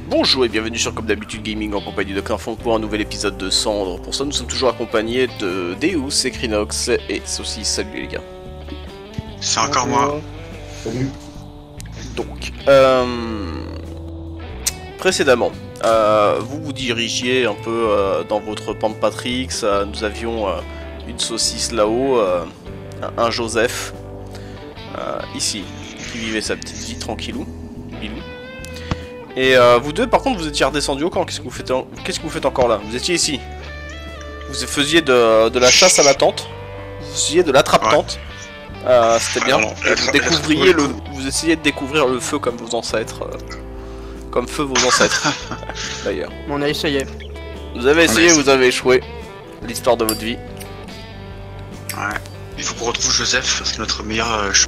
Bonjour et bienvenue sur Comme d'habitude Gaming en compagnie de Clinfon pour un nouvel épisode de Cendre. Pour ça nous sommes toujours accompagnés de Deus, Equinox et Saucisse. Salut les gars. C'est encore moi. Salut. Donc, précédemment, vous vous dirigiez un peu dans votre Pampatrix, nous avions une saucisse là-haut, un Joseph, ici, qui vivait sa petite vie tranquillou, bilou. Et vous deux, par contre, vous étiez redescendus au camp. Qu'est-ce que vous faites encore là? Vous étiez ici. Vous faisiez de la chasse à la tente. Vous faisiez de l'attrape-tente. C'était bien. Et vous essayez de découvrir le feu comme vos ancêtres. Comme feu vos ancêtres. D'ailleurs. On a essayé. Vous avez essayé, vous avez échoué. L'histoire de votre vie. Ouais. Il faut qu'on retrouve Joseph, parce que notre meilleur...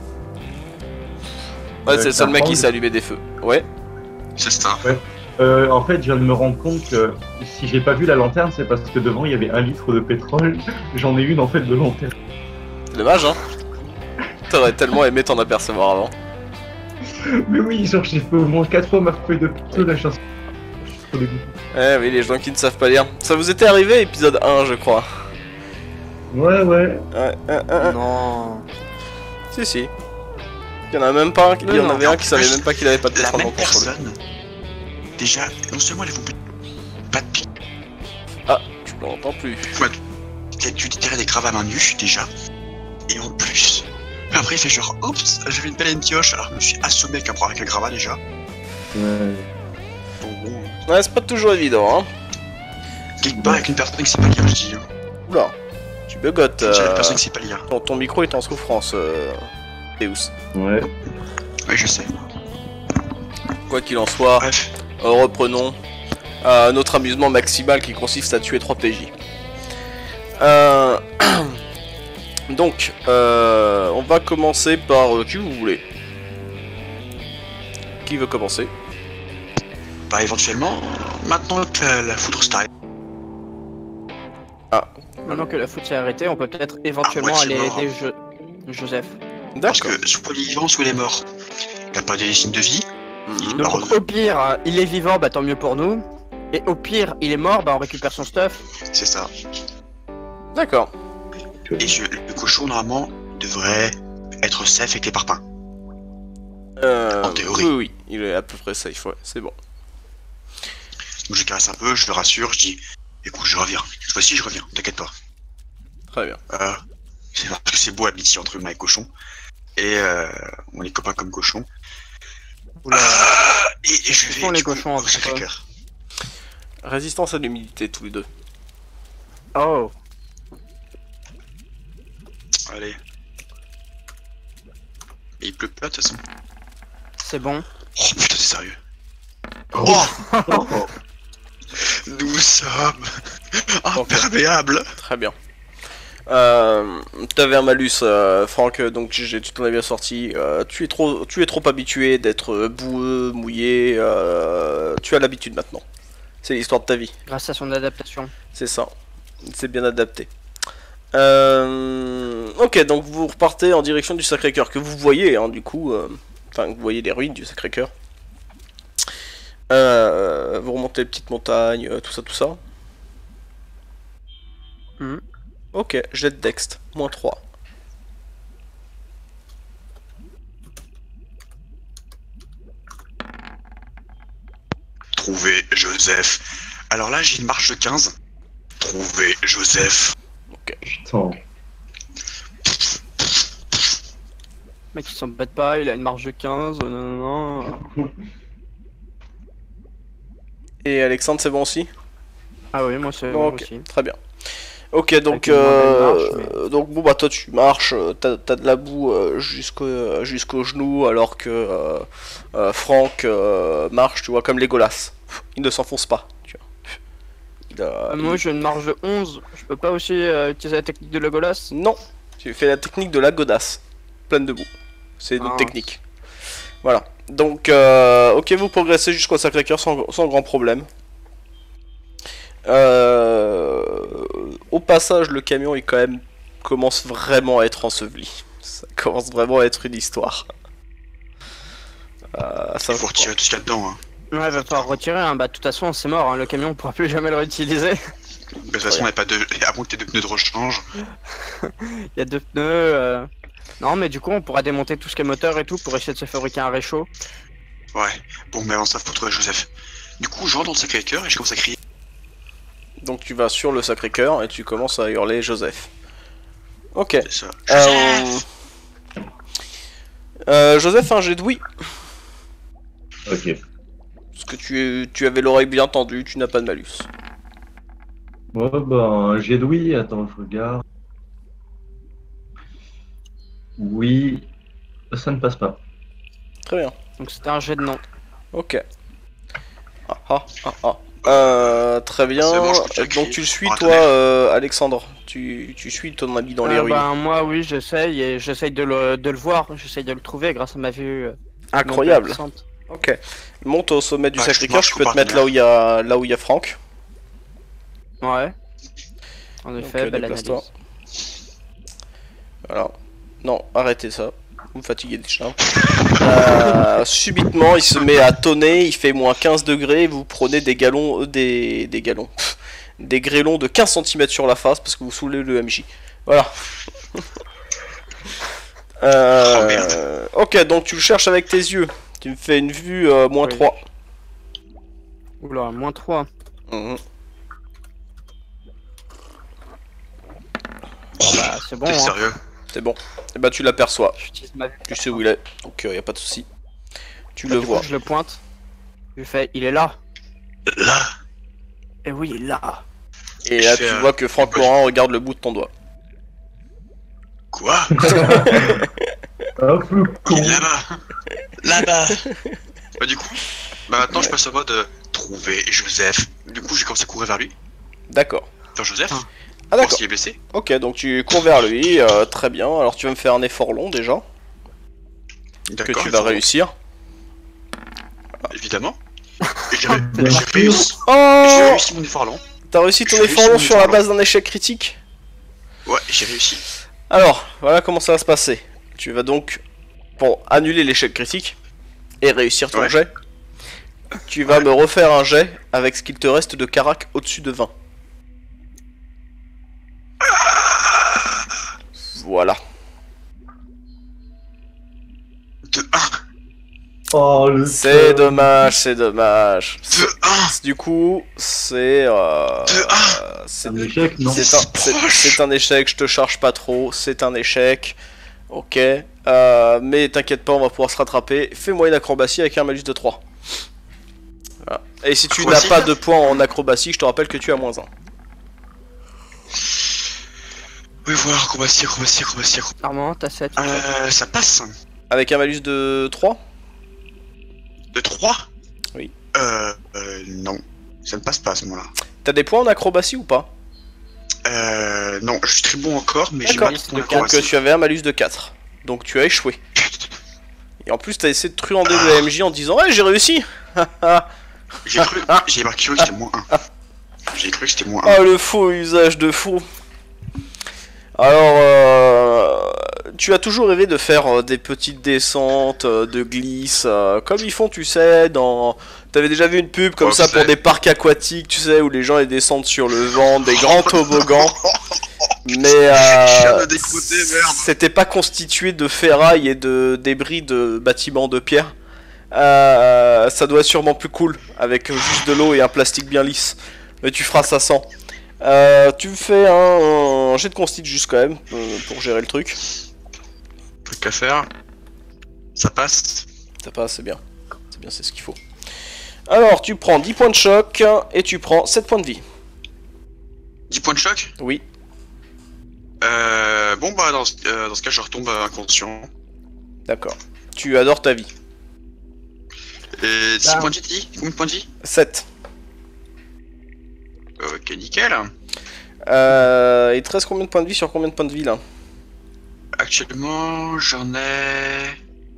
Ouais, c'est le seul mec qui s'est allumé des feux. Ouais. C'est ça. Ouais. En fait, je viens de me rendre compte que si j'ai pas vu la lanterne, c'est parce que devant il y avait 1 litre de pétrole. J'en ai une en fait de lanterne. C'est dommage, hein. T'aurais tellement aimé t'en apercevoir avant. Mais oui, genre j'ai fait au moins 4 fois ma feuille de pétrole à chasse. Eh oui, les gens qui ne savent pas lire. Ça vous était arrivé, épisode 1, je crois. Ouais. Ouais. Non. Si. Il y en a même pas un, il y en avait un qui savait même pas qu'il avait pas de La pétrole même dans le contrôle. personne, déjà, non seulement elle vous pas de pique, Ah, je l'entends plus. tu tirais des cravates à main nue, déjà, et en plus, après il fait genre, oups, j'avais une pelle et une pioche, alors je me suis assommé avec un gravat déjà. Ouais. Donc bon, Ouais, c'est pas toujours évident, hein. quelque part avec une personne qui sait pas lire, je dis. Oula, tu bugotes. Déjà, une personne qui sait pas lire. Ton micro est en souffrance, Deus. Ouais. Oui, je sais. Quoi qu'il en soit, Bref, reprenons notre amusement maximal qui consiste à tuer 3 PJ. Donc, on va commencer par qui vous voulez. Qui veut commencer? bah éventuellement, maintenant que la foudre s'est arrêtée, Maintenant que la foot s'est arrêtée, on peut peut-être éventuellement Ah, aller moitié aider Joseph. parce D'accord. que soit il est vivant, soit il est mort. Il a pas des signes de vie. Mhm. Donc au pire, il est vivant, bah tant mieux pour nous. Et au pire, il est mort, bah on récupère son stuff. C'est ça. D'accord. Et le cochon, normalement, devrait être safe avec les parpaings. En théorie. Oui, il est à peu près safe, ouais, c'est bon. Donc je caresse un peu, je le rassure, je dis écoute, je reviens. Cette fois-ci, je reviens, t'inquiète pas. Très bien. C'est parce que c'est beau l'amitié entre humains et cochons. Et on est copains comme cochons. Oula. Et je vais sont les du coup, cochons, au entre Sacré-Cœur. Résistance à l'humidité, tous les deux. Oh. Allez. Mais il pleut pas de toute façon. C'est bon. Oh putain, c'est sérieux. Oh. Oh, nous sommes imperméables. Très bien. T'avais un malus, Franck, donc GG, tu t'en as bien sorti. Tu es trop habitué d'être boueux, mouillé. Tu as l'habitude maintenant. C'est l'histoire de ta vie. Grâce à son adaptation. C'est ça. C'est bien adapté. Ok, donc vous repartez en direction du Sacré-Cœur que vous voyez, hein, du coup. Enfin, vous voyez les ruines du Sacré-Cœur. Vous remontez les petites montagnes, tout ça. Mhm. Ok, jet de Dext, -3. Trouver Joseph. Alors là, j'ai une marche de 15. Trouver Joseph. Putain. Mec, il s'embête pas, il a une marge de 15. Non. Et Alexandre, c'est bon aussi? Ah oui, moi c'est Bon, bon ok, aussi. très bien. Ok, donc, Avec une mauvaise marche, donc bon bah toi tu marches, t'as de la boue jusqu'au genou, alors que Franck marche, tu vois, comme Legolas. Il ne s'enfonce pas, tu vois. Moi j'ai une marge de 11. Je peux pas aussi utiliser la technique de Legolas? Non, tu fais la technique de la godasse, pleine de boue. C'est notre Ah. technique. Voilà. Donc, ok, vous progressez jusqu'au Sacré-Cœur sans grand problème. Au passage, le camion est quand même commence vraiment à être enseveli. Ça commence vraiment à être une histoire. Ça Il faut retirer tout ce qu'il y a dedans. Hein. Ouais, va falloir retirer, hein. Bah, de toute façon, c'est mort, hein. Le camion, on pourra plus jamais le réutiliser. De toute façon, on n'a pas de. À moins que t'aies 2 pneus de rechange. Il y a 2 pneus. Non, mais du coup, on pourra démonter tout ce qui est moteur et tout pour essayer de se fabriquer un réchaud. Ouais. Bon, mais avant ça, faut trouver Joseph. Du coup, je rentre dans le Sacré-Cœur et je commence à crier. Donc tu vas sur le Sacré-Cœur et tu commences à hurler Joseph. Ok. C'est ça. Joseph. Joseph, un jet de oui. Ok. Parce que tu avais l'oreille bien tendue, tu n'as pas de malus. Bon, ben, j'ai de oui. Attends, je regarde. Oui. Ça ne passe pas. Très bien. Donc, c'était un jet de non. Ok. Très bien. C'est bon, je continue à crier. Donc tu le suis, Oh, toi, attendez. Alexandre. Tu suis ton ami dans les ruines. Bah, moi, oui, j'essaye et j'essaye de le voir. J'essaye de le trouver grâce à ma vue. Incroyable. puissante. Ok. Monte au sommet du Bah, Sacré-Cœur, je tu peux te compare mettre bien. là où il y a Franck. Ouais. En effet, Donc, belle déplace-toi. analyse. Voilà. Non, arrêtez ça. Vous me fatiguez déjà. Subitement, il se met à tonner, il fait moins 15 degrés, vous prenez des galons, des galons, des grêlons de 15 cm sur la face parce que vous soulevez le MJ. Voilà. merde. Ok, donc tu le cherches avec tes yeux. Tu me fais une vue moins Oui. 3. Oula, moins 3. Mhm. Bah, c'est bon, T'es hein. sérieux? C'est bon. Et bah tu l'aperçois. J'utilise ma vue. Tu sais où il est. Donc y a pas de souci. Tu Bah, le du coup, vois. je le pointe. Je lui fais, il est là. Là. Et oui, il est là. Et je là fais, tu vois que Franck bah, Laurent regarde le bout de ton doigt. Quoi? Hop, le con. Il est là-bas. Là-bas. Bah, du coup, bah, maintenant, je passe en mode trouver Joseph. Du coup, j'ai commencé à courir vers lui. D'accord. Vers Joseph. Ah. Ah Voir d'accord. s'il est blessé. Ok, donc tu cours vers lui, très bien. Alors tu vas me faire un effort long déjà, que D'accord. tu vas réussir. Évidemment. Et j'ai Bien sûr. réussi. J'ai Oh, réussi mon effort long. t'as réussi ton J'ai effort réussi long mon sur la effort base d'un échec critique. Ouais, j'ai réussi. Alors, voilà comment ça va se passer. Tu vas donc, pour annuler l'échec critique et réussir ton Ouais. jet, tu vas me refaire un jet avec ce qu'il te reste de carac au-dessus de 20. Voilà. De 1. Oh, le C'est con. dommage, c'est dommage. De 1. Du coup, c'est... c'est Un échec, non. c'est un échec, je te charge pas trop, c'est un échec. Ok. Mais t'inquiète pas, on va pouvoir se rattraper. Fais-moi une acrobatie avec un malus de 3. Voilà. Et si tu n'as Acrobatie pas de points en acrobatie, je te rappelle que tu as moins 1. Oui, voilà, acrobatie. Armand, t'as 7. Ça passe. Avec un malus de 3 ? De 3. Oui. Non. Ça ne passe pas à ce moment-là. T'as des points en acrobatie ou pas ? Non, je suis très bon encore, mais j'ai D'accord. mal pour Donc l'acrobatie. tu avais un malus de 4. Donc tu as échoué. Et en plus t'as essayé de truander le MJ en disant « Ouais, j'ai réussi !» J'ai cru, j'ai marqué que c'était moins 1. J'ai cru que c'était moins 1. Ah, le faux usage de faux. Alors, tu as toujours rêvé de faire des petites descentes, de glisse, comme ils font, tu sais, dans... T'avais déjà vu une pub comme Oh, ça pour c'est- des parcs aquatiques, tu sais, où les gens ils descendent sur le vent, des grands toboggans. Mais Je viens de dégoûter, merde. c'était pas constitué de ferraille et de débris de bâtiments de pierre. Ça doit être sûrement plus cool, avec juste de l'eau et un plastique bien lisse. Mais tu feras ça sans. Tu fais un jet de consti juste quand même pour gérer le truc. Truc à faire. Ça passe. Ça passe, c'est bien. C'est bien, c'est ce qu'il faut. Alors, tu prends 10 points de choc et tu prends 7 points de vie. 10 points de choc. Oui. Bon bah dans ce cas je retombe inconscient. D'accord. Tu adores ta vie. Et 6 Bah. points de vie, t'as dit? Combien de points de vie? 7. Ok, nickel. Il te reste combien de points de vie sur combien de points de vie là? Actuellement j'en ai...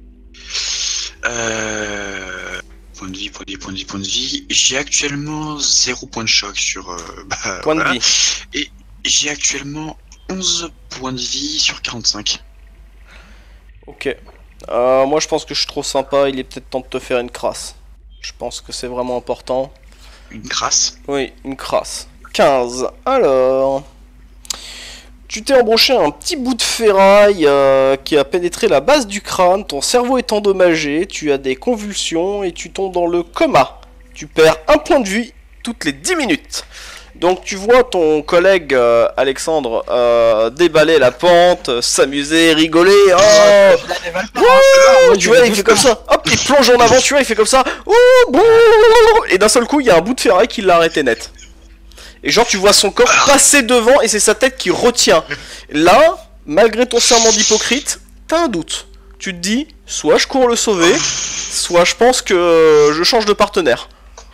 Point de vie. J'ai actuellement 0 points de choc sur... Point de voilà. vie. Et j'ai actuellement 11 points de vie sur 45. Ok. Moi je pense que je suis trop sympa, il est peut-être temps de te faire une crasse. Je pense que c'est vraiment important. Une crasse. Oui, une crasse. 15. Alors... Tu t'es embauché un petit bout de ferraille qui a pénétré la base du crâne, ton cerveau est endommagé, tu as des convulsions et tu tombes dans le coma. Tu perds un point de vie toutes les 10 minutes. Donc tu vois ton collègue Alexandre déballer la pente, s'amuser, rigoler. Oh, tu vois, il fait comme ça. Hop, il plonge en avant, tu vois, il fait comme ça. Oh, bon, et d'un seul coup, il y a un bout de ferraille qui l'a arrêté net. Et genre tu vois son corps passer devant et c'est sa tête qui retient. Là, malgré ton serment d'hypocrite, t'as un doute. Tu te dis, soit je cours le sauver, soit je pense que je change de partenaire.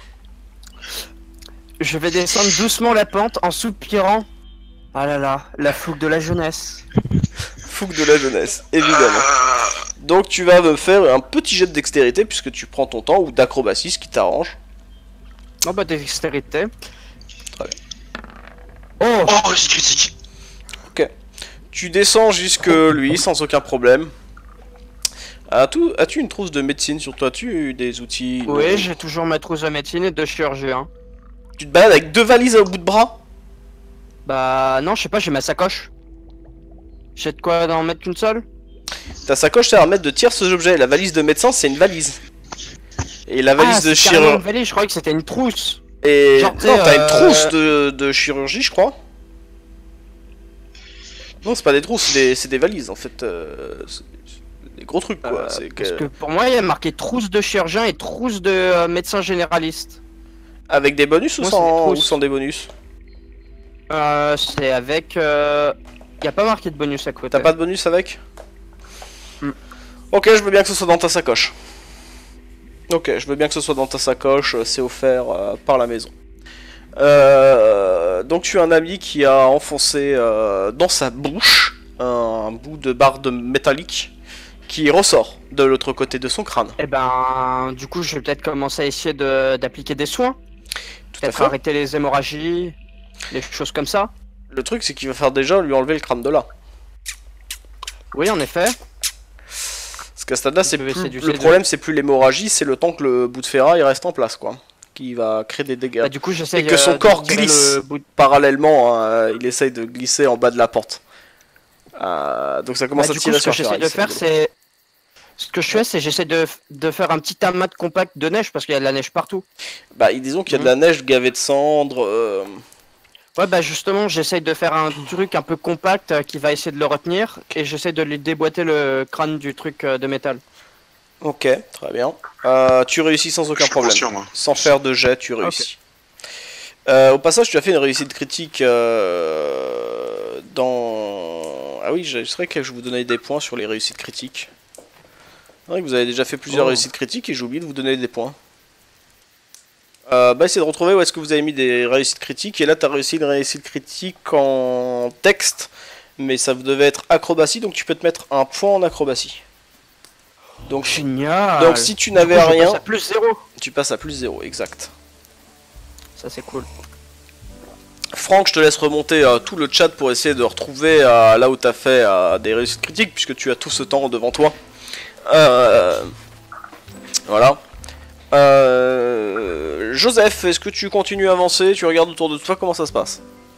Je vais descendre doucement la pente en soupirant. Ah là là, la fougue de la jeunesse. Fougue de la jeunesse, évidemment. Donc tu vas me faire un petit jet de dextérité puisque tu prends ton temps, ou d'acrobatie, ce qui t'arrange. Oh bah dextérité. Très bien. Oh, Oh, réussite critique. Ok. Tu descends jusque lui sans aucun problème. As-tu une trousse de médecine sur toi? As-tu eu des outils? oui, j'ai toujours ma trousse de médecine et de chirurgie. Hein. Tu te balades avec 2 valises au bout de bras? Bah non, je sais pas, j'ai ma sacoche. J'ai de quoi en mettre qu'une seule? Ta sacoche sert à mettre de tierces objets. La valise de médecin, c'est une valise. Et la valise de c'est carrément une chirurgie. valise, je croyais que c'était une trousse. Et genre, non, tu sais, t'as une trousse de chirurgie, je crois. Non, c'est pas des trousses, c'est des valises en fait. C'est des gros trucs quoi. C'est Parce que pour moi, il y a marqué trousse de chirurgien et trousse de médecin généraliste. Avec des bonus ou Moi, c'est des sans, trousses. ou sans des bonus? C'est avec. Y a pas marqué de bonus à côté. T'as pas de bonus avec? Hmm. Ok, je veux bien que ce soit dans ta sacoche. Ok, je veux bien que ce soit dans ta sacoche, c'est offert par la maison. Donc tu as un ami qui a enfoncé dans sa bouche un bout de barre de métallique qui ressort de l'autre côté de son crâne. Et ben, du coup, je vais peut-être commencer à essayer d'appliquer des soins. Tout à Peut-être fait. arrêter les hémorragies, les choses comme ça. Le truc c'est qu'il va faire déjà lui enlever le crâne de là. Oui, en effet. Parce qu'à ce stade-là, Je vais essayer du le C2. problème c'est plus l'hémorragie, c'est le temps que le bout de ferraille reste en place quoi. Qui va créer des dégâts. Bah, du coup, j'essaie Et que son corps de tirer glisse. le bout de- Parallèlement, il essaye de glisser en bas de la pente. Donc ça commence Bah, à du coup, tirer ce que sur j'essaie ferraille. de faire, c'est. Ce que je fais, c'est j'essaie de faire un petit amas de compact de neige parce qu'il y a de la neige partout. Bah, disons qu'il y a de la neige gavée de cendres. Ouais, bah justement, j'essaie de faire un truc un peu compact qui va essayer de le retenir et j'essaie de lui déboîter le crâne du truc de métal. Ok, très bien. Tu réussis sans aucun Je suis problème. conscient, moi. Sans faire de jet, tu réussis. Au passage, tu as fait une réussite critique dans... Ah oui, c'est vrai que je vous donnais des points sur les réussites critiques. C'est vrai que vous avez déjà fait plusieurs réussites critiques et j'ai oublié de vous donner des points. Bah essayez de retrouver où est-ce que vous avez mis des réussites critiques. Et là, tu as réussi une réussite critique en texte. Mais ça devait être acrobatie, donc tu peux te mettre un point en acrobatie. Donc, Génial. donc si tu n'avais Du coup, je rien, passe à plus 0. tu passes à plus 0, exact. Ça, c'est cool. Franck, je te laisse remonter tout le chat pour essayer de retrouver là où tu as fait des réussites critiques, puisque tu as tout ce temps devant toi. Voilà. Joseph, est-ce que tu continues à avancer? Tu regardes autour de toi, comment ça se passe?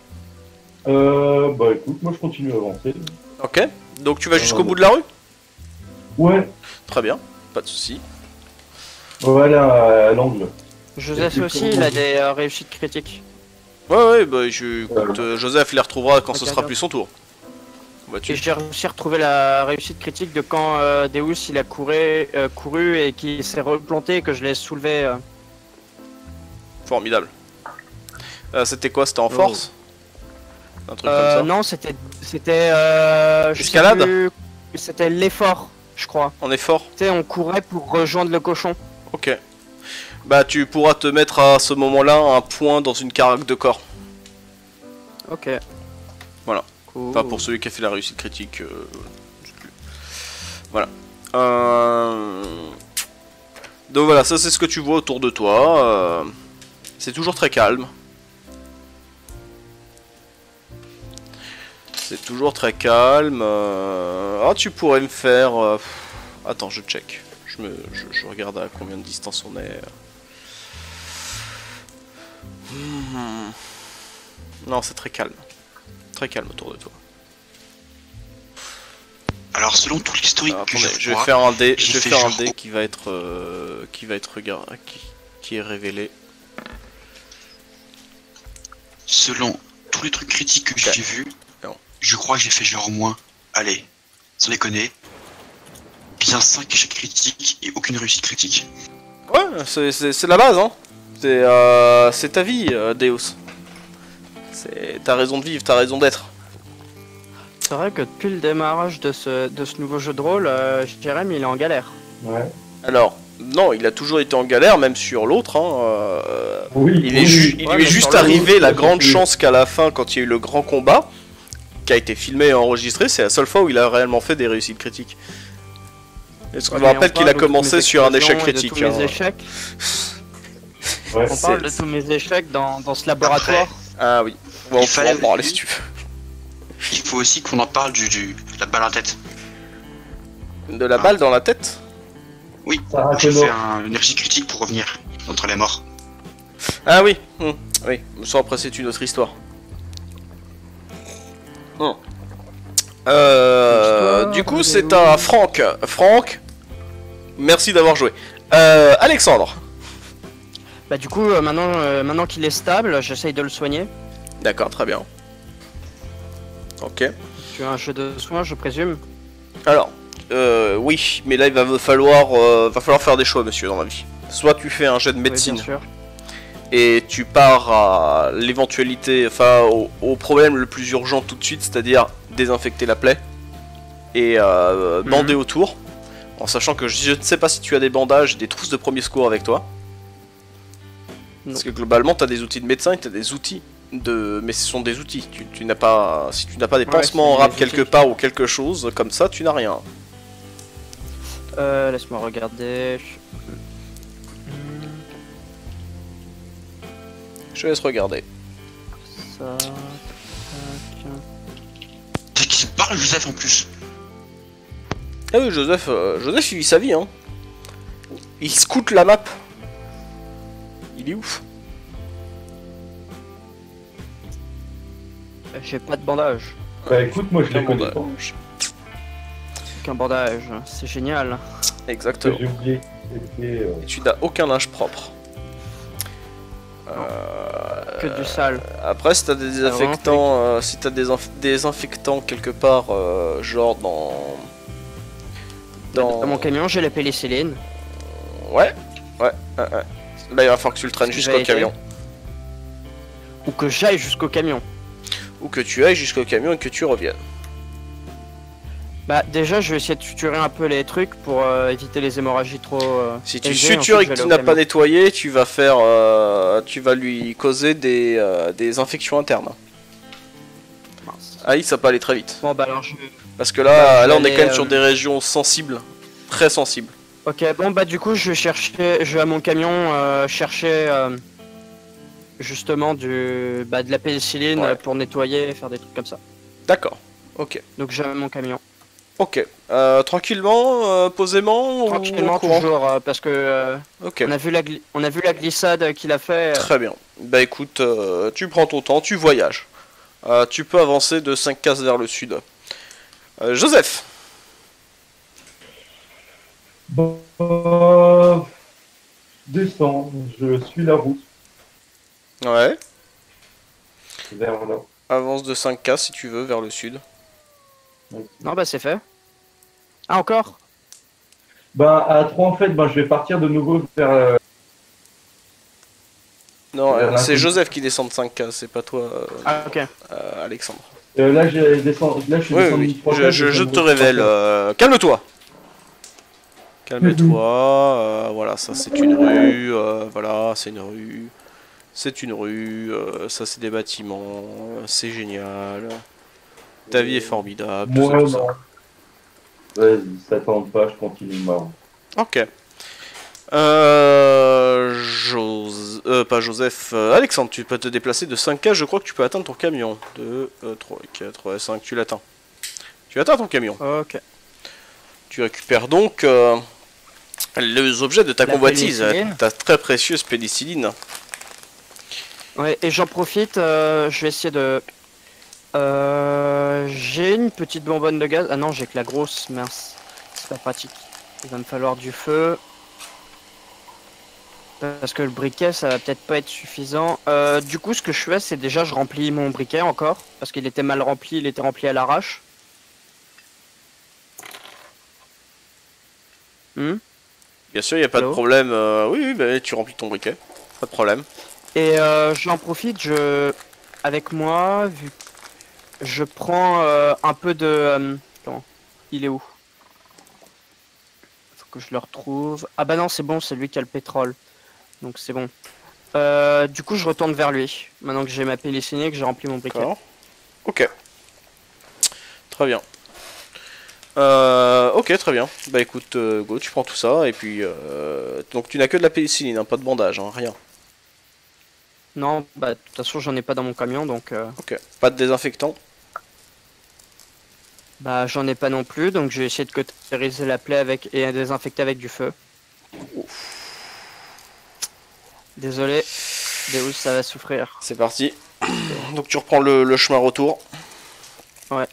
Bah écoute, moi je continue à avancer. Ok. Donc tu vas jusqu'au bout de la rue? Ouais, Très bien, pas de soucis. voilà, à l'angle. Joseph Et puis, aussi, comment il a on dit des réussites critiques. Ouais, bah écoute, Joseph les retrouvera quand ce Ok, sera d'accord. plus son tour. Et Vois-tu? j'ai réussi à retrouver la réussite critique de quand Deus il a couru et qui s'est replanté et que je l'ai soulevé. Formidable. C'était quoi? C'était en force? Un truc comme ça? Non, c'était je sais Escalade plus, c'était l'effort, je crois. En effort? Tu sais, on courait pour rejoindre le cochon. Ok. Bah tu pourras te mettre à ce moment-là un point dans une carac de corps. Ok. Voilà. Cool. Enfin pour celui qui a fait la réussite critique. Je sais plus. Voilà. Donc voilà, ça c'est ce que tu vois autour de toi. C'est toujours très calme. C'est toujours très calme. Ah, tu pourrais me faire... Attends, je check. Je regarde à combien de distance on est. Non, c'est très calme. Très calme autour de toi. Alors selon tout l'historique Alors, que attendez, je je vais vois, faire un dé, j'ai je vais fait faire un genre- dé qui va être regardé, qui est révélé. selon tous les trucs critiques que Ok. j'ai vus, Non. je crois que j'ai fait genre moins, allez, sans déconner, bien 5 échecs critiques et aucune réussite critique. Ouais, c'est la base, hein. C'est ta vie, Deus. T'as raison de vivre, t'as raison d'être. C'est vrai que depuis le démarrage de ce nouveau jeu de rôle, Jérém il est en galère. Ouais. Alors, non, il a toujours été en galère, même sur l'autre. Hein, Oui, il oui, lui Ouais, est mais juste sur le arrivé lot, la ça grande suffit. chance qu'à la fin, quand il y a eu le grand combat, qui a été filmé et enregistré, c'est la seule fois où il a réellement fait des réussites critiques. Est-ce que je me Ouais, mais rappelle on qu'il a parle de tous commencé mes sur un échec explosions et de critique. tous mes Hein. échecs. Ouais. On parle de tous mes échecs dans ce laboratoire. Ah oui. Bon, on Il pourra fallait en parler aussi- si tu veux. Il faut aussi qu'on en parle la balle en tête. De la balle dans la tête. Sarah J'ai Connor. fait une réussite critique pour revenir entre les morts. Ah oui, oui. Ça après c'est une autre histoire. Du coup c'est à Franck. Franck, merci d'avoir joué. Alexandre. Bah du coup, maintenant qu'il est stable, j'essaye de le soigner. D'accord, très bien. Ok. Tu as un jeu de soins, je présume. Alors, oui, mais là il va falloir faire des choix, monsieur, dans la vie. Soit tu fais un jet de Oui, médecine bien sûr. et tu pars à l'éventualité, enfin au problème le plus urgent tout de suite, c'est-à-dire désinfecter la plaie et bander autour, en sachant que je ne sais pas si tu as des bandages, des trousses de premier secours avec toi. Non. Parce que globalement, tu as des outils de médecin et tu as des outils de... Mais ce sont des outils. Tu n'as pas... Si tu n'as pas des Ouais, pansements en c'est rap des quelque outils. part ou quelque chose comme ça, tu n'as rien. Laisse-moi regarder. Je te laisse regarder. Ça. tac. C'est qui se parle, Joseph, en plus. Ah oui, Joseph, Joseph il vit sa vie, hein. Il scoute la map. Il est ouf. J'ai pas de bandage. Bah écoute, moi je Aucun les connais pas. bandage. Aucun bandage. C'est génial. Exactement. J'ai oublié. C'était, Et tu n'as aucun linge propre. Que du sale. Après, si t'as des désinfectants, si t'as des désinfectants quelque part, genre Dans mon camion, j'ai la pénicilline. Ouais. Bah il va falloir que tu le traînes Ce qui jusqu'au va aider. camion. Ou que j'aille jusqu'au camion. Ou que tu ailles jusqu'au camion et que tu reviennes. Bah déjà, je vais essayer de suturer un peu les trucs pour éviter les hémorragies trop. Si tu élevées, sutures et ensuite, que je tu vais n'as aller au pas camion. nettoyé, tu vas lui causer des infections internes. Mince. Ah, ça peut aller très vite. Bon bah alors Parce que Bah, là, je là vais on est quand même aller, sur des régions sensibles. Très sensibles. Ok, bon bah du coup je vais à mon camion chercher justement de la pénicilline Ouais. pour nettoyer et faire des trucs comme ça. D'accord. Ok. Donc j'ai mon camion. Ok. Tranquillement, posément Tranquillement ou en courant toujours parce que Ok. on a vu la glissade qu'il a fait. Très bien. Bah écoute, tu prends ton temps, tu voyages. Tu peux avancer de 5 cases vers le sud. Joseph. Bon, descends, je suis la route Ouais. vers là. Avance de 5 cases si tu veux vers le sud. Non bah c'est fait. Ah encore? Bah à 3 en fait, bah, je vais partir de nouveau vers... Non, Vers c'est l'inconnu. Joseph qui descend de 5 cases, c'est pas toi, Ah ok. Alexandre. là, je suis Oui, descendu oui, de 3 je te révèle. Calme-toi. Calme-toi. Voilà, ça c'est une rue. Voilà, c'est une rue. C'est une rue. Ça c'est des bâtiments. C'est génial. Ta vie est formidable. Tout Moi, ça, tout ça. non. Vas-y, ça tente pas, je continue ma route. Ok. Pas Joseph. Alexandre, tu peux te déplacer de 5 cases. Je crois que tu peux atteindre ton camion. 2, 3, 4, 5. Tu l'atteins. Tu atteins ton camion. Ok. Tu récupères donc les objets de ta La convoitise, pénicilline. ta très précieuse pénicilline. Ouais, et j'en profite, je vais essayer de... j'ai une petite bonbonne de gaz. Ah non, j'ai que la grosse, mince. C'est pas pratique. Il va me falloir du feu. Parce que le briquet, ça va peut-être pas être suffisant. Du coup, ce que je fais, c'est déjà, je remplis mon briquet encore. Parce qu'il était mal rempli, il était rempli à l'arrache. Bien sûr, il n'y a pas de Allô problème. Oui, bah, tu remplis ton briquet. Pas de problème. Et j'en profite, avec moi, je prends un peu de... Attends, il est où? Faut que je le retrouve. Ah bah non, c'est bon, c'est lui qui a le pétrole. Donc c'est bon. Du coup, je retourne vers lui. Maintenant que j'ai ma pénicilline, que j'ai rempli mon briquet. D'accord. Ok. Très bien. Ok, très bien. Bah écoute, go, tu prends tout ça, et puis... donc tu n'as que de la pénicilline, hein, pas de bandage, hein, rien. Non, bah de toute façon, j'en ai pas dans mon camion, donc... Ok. Pas de désinfectant? Bah j'en ai pas non plus, donc je vais essayer de cautériser la plaie avec et désinfecter avec du feu. Désolé, Deus, ça va souffrir. C'est parti. Donc tu reprends le chemin retour. Ouais.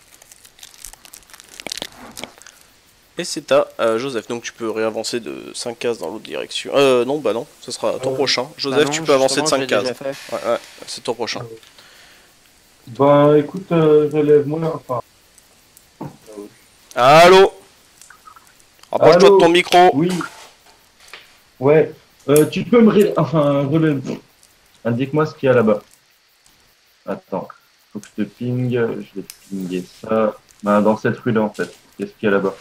Et c'est à Joseph, donc tu peux réavancer de 5 cases dans l'autre direction. Non, bah non, ce sera ton prochain. Joseph, Bah non, tu peux avancer de justement, 5 je l'ai cases. déjà fait. Ouais, c'est ton prochain. Bah écoute, relève-moi, enfin... Allô? Rapproche-toi de Allô ton micro. Oui. Ouais. Tu peux relève. Indique-moi ce qu'il y a là-bas. Attends. Faut que je te ping. Je vais te pinguer ça. Bah, dans cette rue-là, en fait. Qu'est-ce qu'il y a là-bas?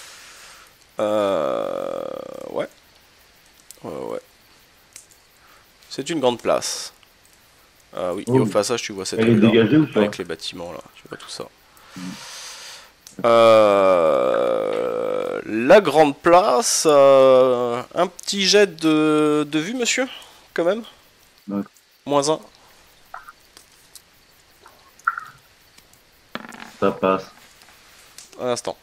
Ouais. Ouais. C'est une grande place. Ah oui, et Oh. au passage, tu vois cette Elle est rue-là, dégagée ou pas? avec les bâtiments là, tu vois tout ça. La grande place, un petit jet de vue, monsieur, quand même. Ouais. -1. Ça passe. Un instant.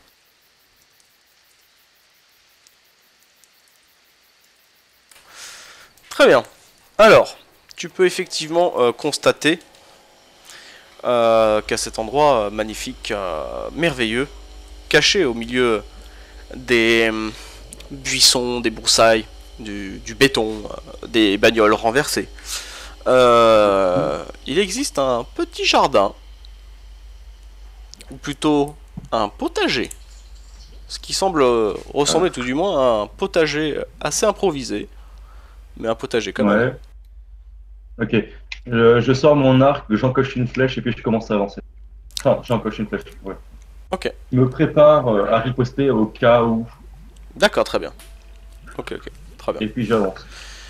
Très bien. Alors, tu peux effectivement constater qu'à cet endroit magnifique, merveilleux, caché au milieu des buissons, des broussailles, du béton, des bagnoles renversées, il existe un petit jardin, ou plutôt un potager, ce qui semble ressembler tout du moins à un potager assez improvisé, mais un potager quand même. Ouais. Ok. Je sors mon arc, j'encoche une flèche et puis je commence à avancer. Enfin, j'encoche une flèche, ouais. Ok, Je me prépare à riposter au cas où, d'accord, très bien. Ok, très bien. et puis j'avance.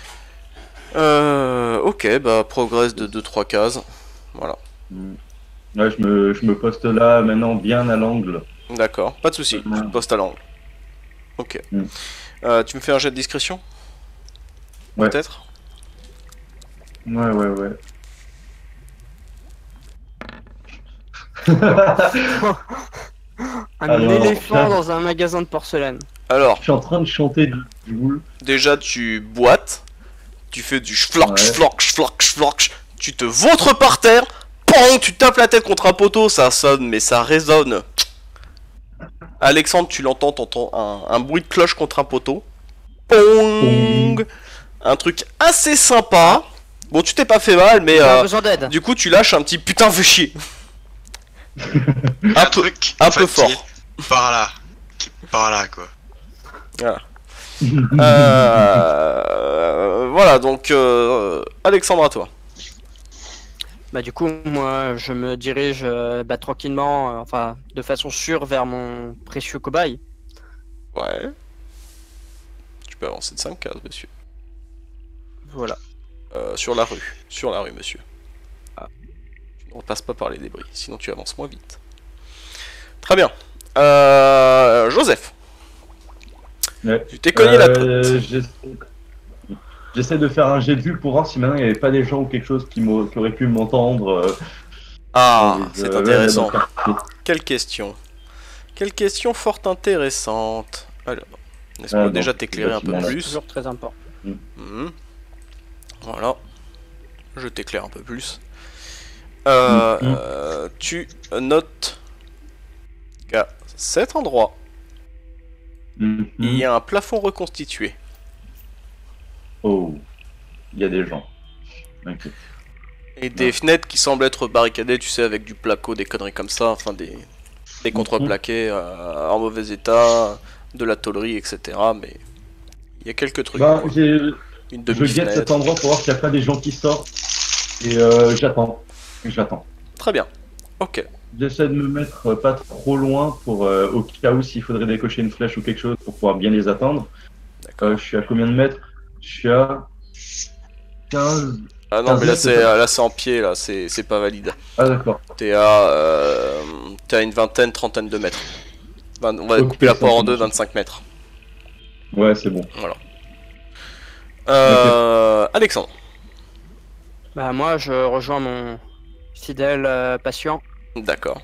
Ok, bah progresse de 2-3 cases. Voilà. Ouais, je me poste là, maintenant, bien à l'angle. D'accord, pas de soucis, tu te postes à l'angle. Ok. Mm. Tu me fais un jet de discrétion? Ouais. Peut-être? Ouais. Un Alors, éléphant ça- dans un magasin de porcelaine. Alors, Je suis en train de chanter du Joule. déjà tu boites, tu fais du schflock, Ouais. schflock, schflock, schflock, tu te vautres par terre, pong, tu tapes la tête contre un poteau, ça sonne, mais ça résonne. Alexandre, tu l'entends, t'entends un bruit de cloche contre un poteau. Pong. Un truc assez sympa. Bon, tu t'es pas fait mal, mais J'ai besoin d'aide. du coup, tu lâches un petit putain fais chier. Un peu, truc, un en fait, peu fort. qui est Par là. Par là, quoi. Voilà, donc Alexandre, à toi. Bah du coup, moi, je me dirige tranquillement, enfin, de façon sûre vers mon précieux cobaye. Ouais. Tu peux avancer de 5 cases, monsieur. Voilà. Sur la rue, monsieur. Ah. Tu ne repasses pas par les débris, sinon tu avances moins vite. Très bien. Joseph, Ouais. tu t'es cogné la tête. J'essaie de faire un jet de vue pour voir si maintenant il n'y avait pas des gens ou quelque chose qui auraient pu m'entendre. Ah, dans les- c'est ouais, intéressant. dans le quartier. Quelle question. Quelle question fort intéressante. Alors, laisse-moi déjà donc, t'éclairer un peu bâtiment-là. plus. Toujours très important. Mhm. Voilà. je t'éclaire un peu plus. Mhm. Tu notes qu'à cet endroit, Mhm. il y a un plafond reconstitué. Oh, il y a des gens. Ok. Et des Ouais. fenêtres qui semblent être barricadées, tu sais, avec du placo, des conneries comme ça, enfin des contreplaqués en mauvais état, de la tôlerie, etc. Mais il y a quelques trucs, Ben, quoi. Une je guette cet demi-fenêtre. endroit pour voir s'il n'y a pas des gens qui sortent. Et j'attends. J'attends. Très bien. Ok. J'essaie de me mettre pas trop loin pour, au cas où s'il faudrait décocher une flèche ou quelque chose pour pouvoir bien les attendre. D'accord. Je suis à combien de mètres? Je suis à 15, Ah non, 15 mais mètres, c'est ça? là c'est en pied, là, c'est pas valide. Ah d'accord. T'es à une vingtaine, trentaine de mètres. On va Ok, couper la ça porte en deux, marche. 25 mètres. Ouais, c'est bon. Voilà. Ok. Alexandre. Bah moi je rejoins mon fidèle patient. D'accord.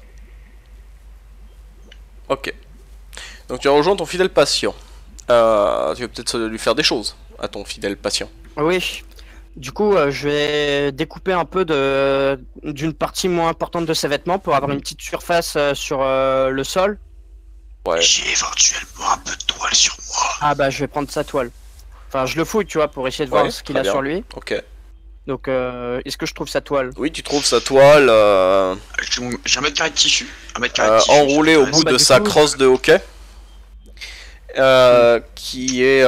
Ok. Donc tu as rejoint ton fidèle patient. Tu vas peut-être lui faire des choses à ton fidèle patient. Oui. Du coup, je vais découper un peu d'une partie moins importante de ses vêtements pour avoir une petite surface sur le sol. Ouais. J'ai éventuellement un peu de toile sur moi. Ah bah je vais prendre sa toile. Enfin, je le fouille, tu vois, pour essayer de Ouais, voir ce qu'il très a bien. sur lui. Ok. Donc, est-ce que je trouve sa toile? Oui, tu trouves sa toile J'ai un mètre carré de tissu. Un mètre carré de tissu. enroulée au bout bah, de du sa coup, crosse de hockey. Qui est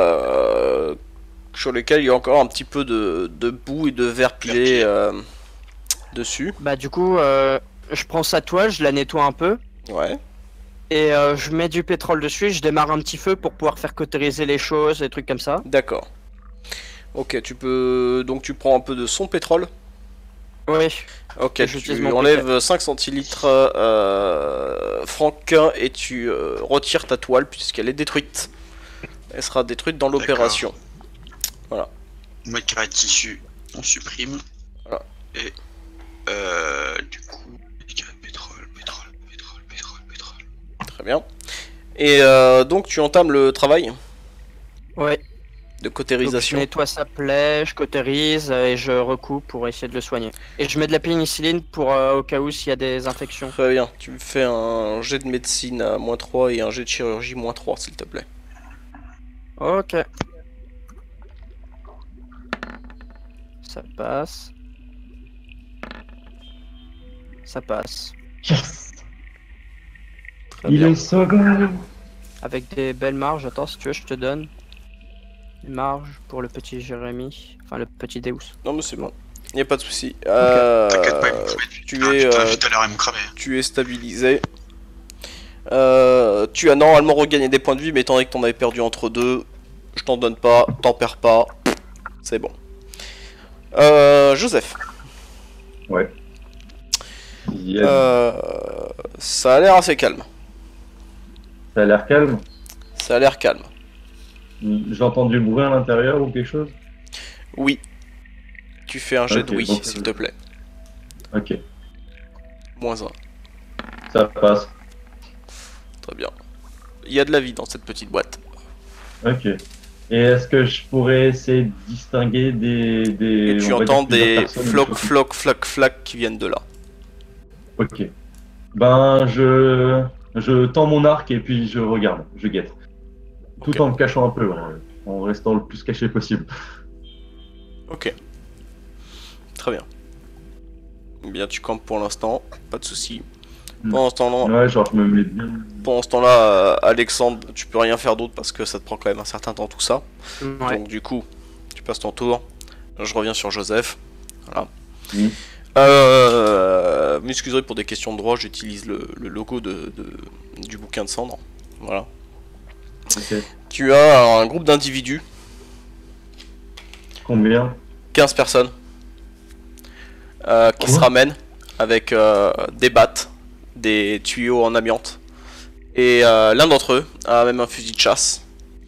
sur lequel il y a encore un petit peu de boue et de verre pilé dessus. Bah du coup, je prends sa toile, je la nettoie un peu. Ouais. Et je mets du pétrole dessus, je démarre un petit feu pour pouvoir faire cautériser les choses, des trucs comme ça. D'accord. Ok, tu peux. Donc tu prends un peu de son pétrole. Oui. Ok, Et j'utilise tu mon enlèves 5 centilitres franquin et tu retires ta toile puisqu'elle est détruite. Elle sera détruite dans l'opération. Un mètre carré de tissu, on supprime. Voilà. Et du coup, mètre carré de pétrole, pétrole, pétrole, pétrole, pétrole. Très bien. Et donc tu entames le travail Ouais. de Donc je cautérisation. nettoie sa plaie, je cautérise et je recoupe pour essayer de le soigner. Et je mets de la pénicilline pour au cas où s'il y a des infections. Très bien. Tu me fais un jet de médecine à -3 et un jet de chirurgie -3 s'il te plaît. Ok. Ça passe. Ça passe. Yes. Très Il bien. est second. Avec des belles marges. Attends, si tu veux, je te donne des marges pour le petit Jérémy. Enfin, le petit Deus. Non mais c'est bon. Y a pas de souci. T'inquiète pas, ils m'ont cramé. Tu Ah, es putain, tout à l'heure, ils m'ont cramé. tu es stabilisé. Tu as normalement regagné des points de vie, mais étant donné que t'en avais perdu entre deux, je t'en donne pas, t'en perds pas. C'est bon. Joseph. Ouais. Yes. Ça a l'air assez calme. Ça a l'air calme. Ça a l'air calme. J'ai entendu le bruit à l'intérieur ou quelque chose? Oui. Tu fais un jet de Ok, oui, donc, s'il te plaît. Ok, -1. ça passe. Très bien. Il y a de la vie dans cette petite boîte. Ok. Et est-ce que je pourrais essayer de distinguer Et tu on va dire entends plusieurs des personnes, floc, choses. floc, flac, flac qui viennent de là. Ok. Ben, je tends mon arc et puis je regarde, je guette. Tout Ok. en me cachant un peu, hein, en restant le plus caché possible. Ok. Très bien. Eh bien, tu campes pour l'instant, pas de soucis. Pendant ce temps-là, Ouais, genre je me mets bien. Alexandre, tu peux rien faire d'autre parce que ça te prend quand même un certain temps tout ça. Ouais. Donc du coup, tu passes ton tour. Je reviens sur Joseph. Voilà. Mhm. M'excuserez pour des questions de droit, j'utilise le logo du bouquin de Cendre. Voilà. Ok. Tu as un groupe d'individus, Combien? 15 personnes, qui se Quoi? ramènent avec des battes, des tuyaux en amiante. Et l'un d'entre eux a même un fusil de chasse.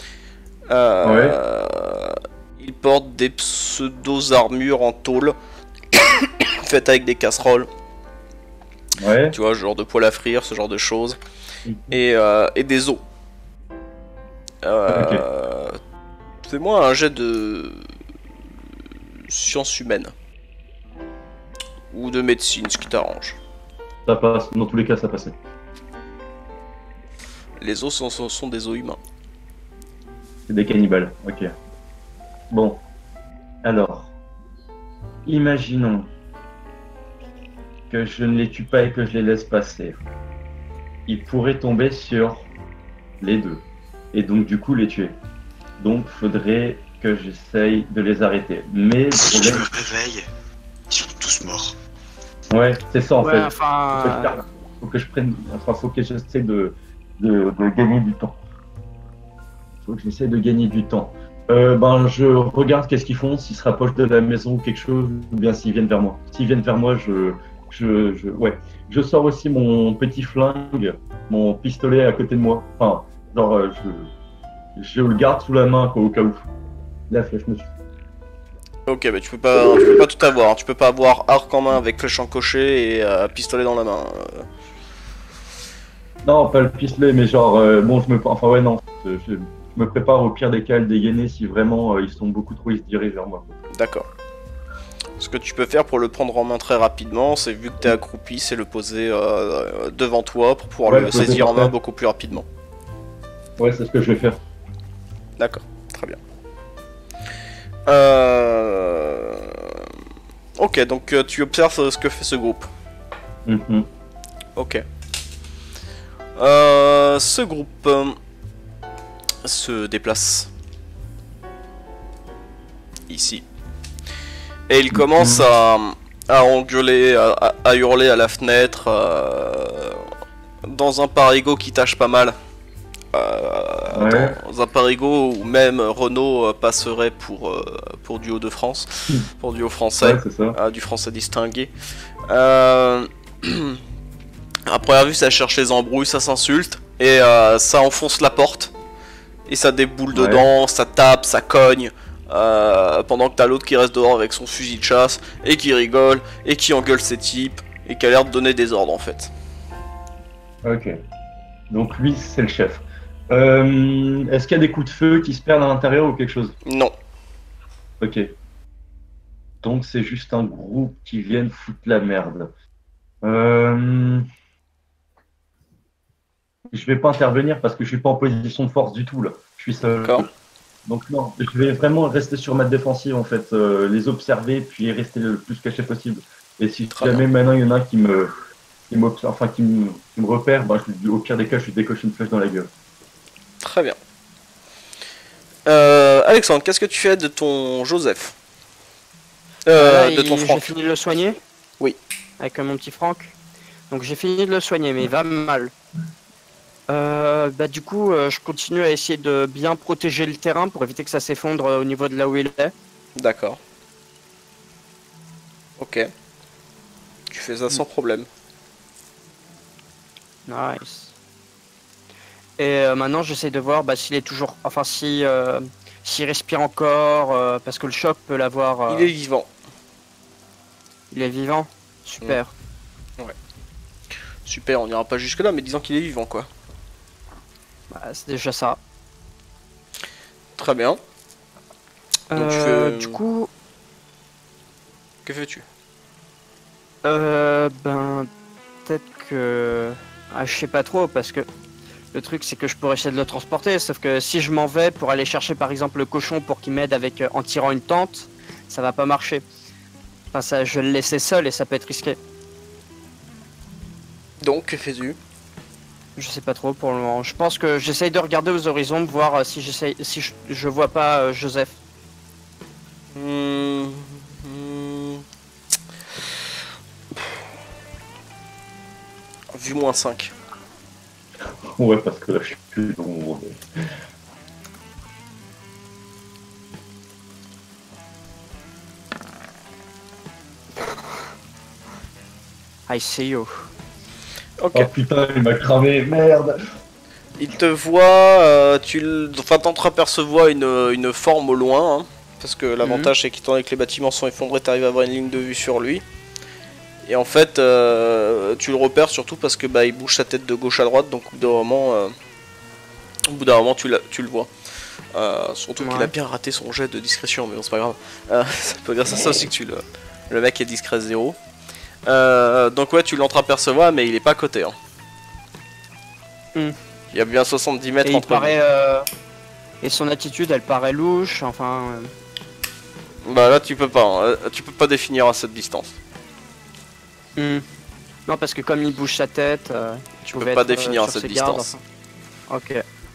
Il porte des pseudo-armures en tôle, faites avec des casseroles. Ouais. Tu vois, ce genre de poêle à frire, ce genre de choses. Et des os. Fais-moi un jet de sciences humaines. Ou de médecine, ce qui t'arrange. Ça passe, dans tous les cas, ça passait. Les os sont des os humains. C'est des cannibales, ok. Bon, alors, imaginons que je ne les tue pas et que je les laisse passer. Ils pourraient tomber sur les deux, et donc du coup les tuer. Donc faudrait que j'essaye de les arrêter. Mais le Si je me problème... réveille, ils sont tous morts. Ouais, c'est ça en Ouais, fait. enfin. Faut que je prenne, enfin, faut que j'essaie de gagner du temps. Faut que j'essaie de gagner du temps. Ben, je regarde qu'est-ce qu'ils font, s'ils se rapprochent de la maison ou quelque chose, ou bien s'ils viennent vers moi. S'ils viennent vers moi, ouais. Je sors aussi mon petit flingue, mon pistolet à côté de moi. Enfin, genre, je le garde sous la main, quoi, au cas où. La flèche me suffit. Ok, mais tu peux pas tout avoir. Tu peux pas avoir arc en main avec flèche encochée et pistolet dans la main. Non, pas le pistolet, mais genre, bon, enfin, ouais, non. Je me prépare au pire des cas à le dégainer si vraiment ils sont beaucoup trop, ils se dirigent vers moi. D'accord. Ce que tu peux faire pour le prendre en main très rapidement, c'est vu que t'es accroupi, c'est le poser devant toi pour pouvoir Ouais, le le poser saisir en par main terre. beaucoup plus rapidement. Ouais, c'est ce que je vais faire. D'accord, très bien. Ok, donc tu observes ce que fait ce groupe. Mhm. Ok. Ce groupe se déplace ici. Et il commence à engueuler, à hurler à la fenêtre dans un parigot qui tâche pas mal. Ouais. Dans un parigot où même Renault passerait pour du Hauts-de-France, pour du haut français, Ouais, c'est ça. du français distingué. À première vue, ça cherche les embrouilles, ça s'insulte, et ça enfonce la porte, et ça déboule Ouais. dedans, ça tape, ça cogne, pendant que t'as l'autre qui reste dehors avec son fusil de chasse, et qui rigole, et qui engueule ses types, et qui a l'air de donner des ordres en fait. Ok. Donc lui, c'est le chef. Est-ce qu'il y a des coups de feu qui se perdent à l'intérieur ou quelque chose? Non. Ok. Donc c'est juste un groupe qui viennent foutre la merde. Je vais pas intervenir parce que je suis pas en position de force du tout là. Je suis seul. D'accord. Donc non, je vais vraiment rester sur ma défensive en fait, les observer puis rester le plus caché possible. Et si Très jamais maintenant il y en a un qui me repère, bah, au pire des cas, je lui décoche une flèche dans la gueule. Très bien. Alexandre, qu'est-ce que tu fais de ton Joseph de ton J'ai Franck? fini de le soigner. Oui. Avec mon petit Franck. Donc j'ai fini de le soigner, mais il va mal. Bah du coup, je continue à essayer de bien protéger le terrain pour éviter que ça s'effondre au niveau de là où il est. D'accord. Ok. Tu fais ça sans problème. Nice. Et maintenant, j'essaie de voir s'il est toujours, enfin si s'il respire encore, parce que le choc peut l'avoir. Il est vivant. Il est vivant. Super. Super, on n'ira pas jusque là, mais disons qu'il est vivant quoi. Bah, c'est déjà ça. Très bien. Donc tu fais... Du coup, Que fais-tu? peut-être que, je sais pas trop parce que le truc c'est que je pourrais essayer de le transporter, sauf que si je m'en vais pour aller chercher par exemple le cochon pour qu'il m'aide avec en tirant une tente, ça va pas marcher. Enfin ça, je vais le laisser seul et ça peut être risqué. Donc, que fais-tu? Je sais pas trop pour le moment. Je pense que j'essaye de regarder aux horizons, de voir si je vois pas Joseph. Vue -5. Ouais, parce que là, je suis plus dans mon monde. I see you. Ok. Oh putain, il m'a cramé, merde. Il te voit, enfin t'entreapercevois une forme au loin, hein, parce que l'avantage c'est qu'étant donné que les bâtiments sont effondrés, t'arrives à avoir une ligne de vue sur lui. Et en fait, tu le repères surtout parce que il bouge sa tête de gauche à droite, donc au bout d'un moment tu le vois. Surtout qu'il a bien raté son jet de discrétion, mais bon c'est pas grave. C'est pas grâce à ça aussi que le mec est discret 0. Donc ouais, tu l'entreaperçois, mais il est pas à côté. Hein. Hmm. Il y a bien 70 mètres Et il entre vous. paraît, et son attitude, elle paraît louche, enfin... Bah là, tu peux pas. Hein. Tu peux pas définir à cette distance. Non, parce que comme il bouge sa tête, Tu peux pas définir à cette distance. Ok.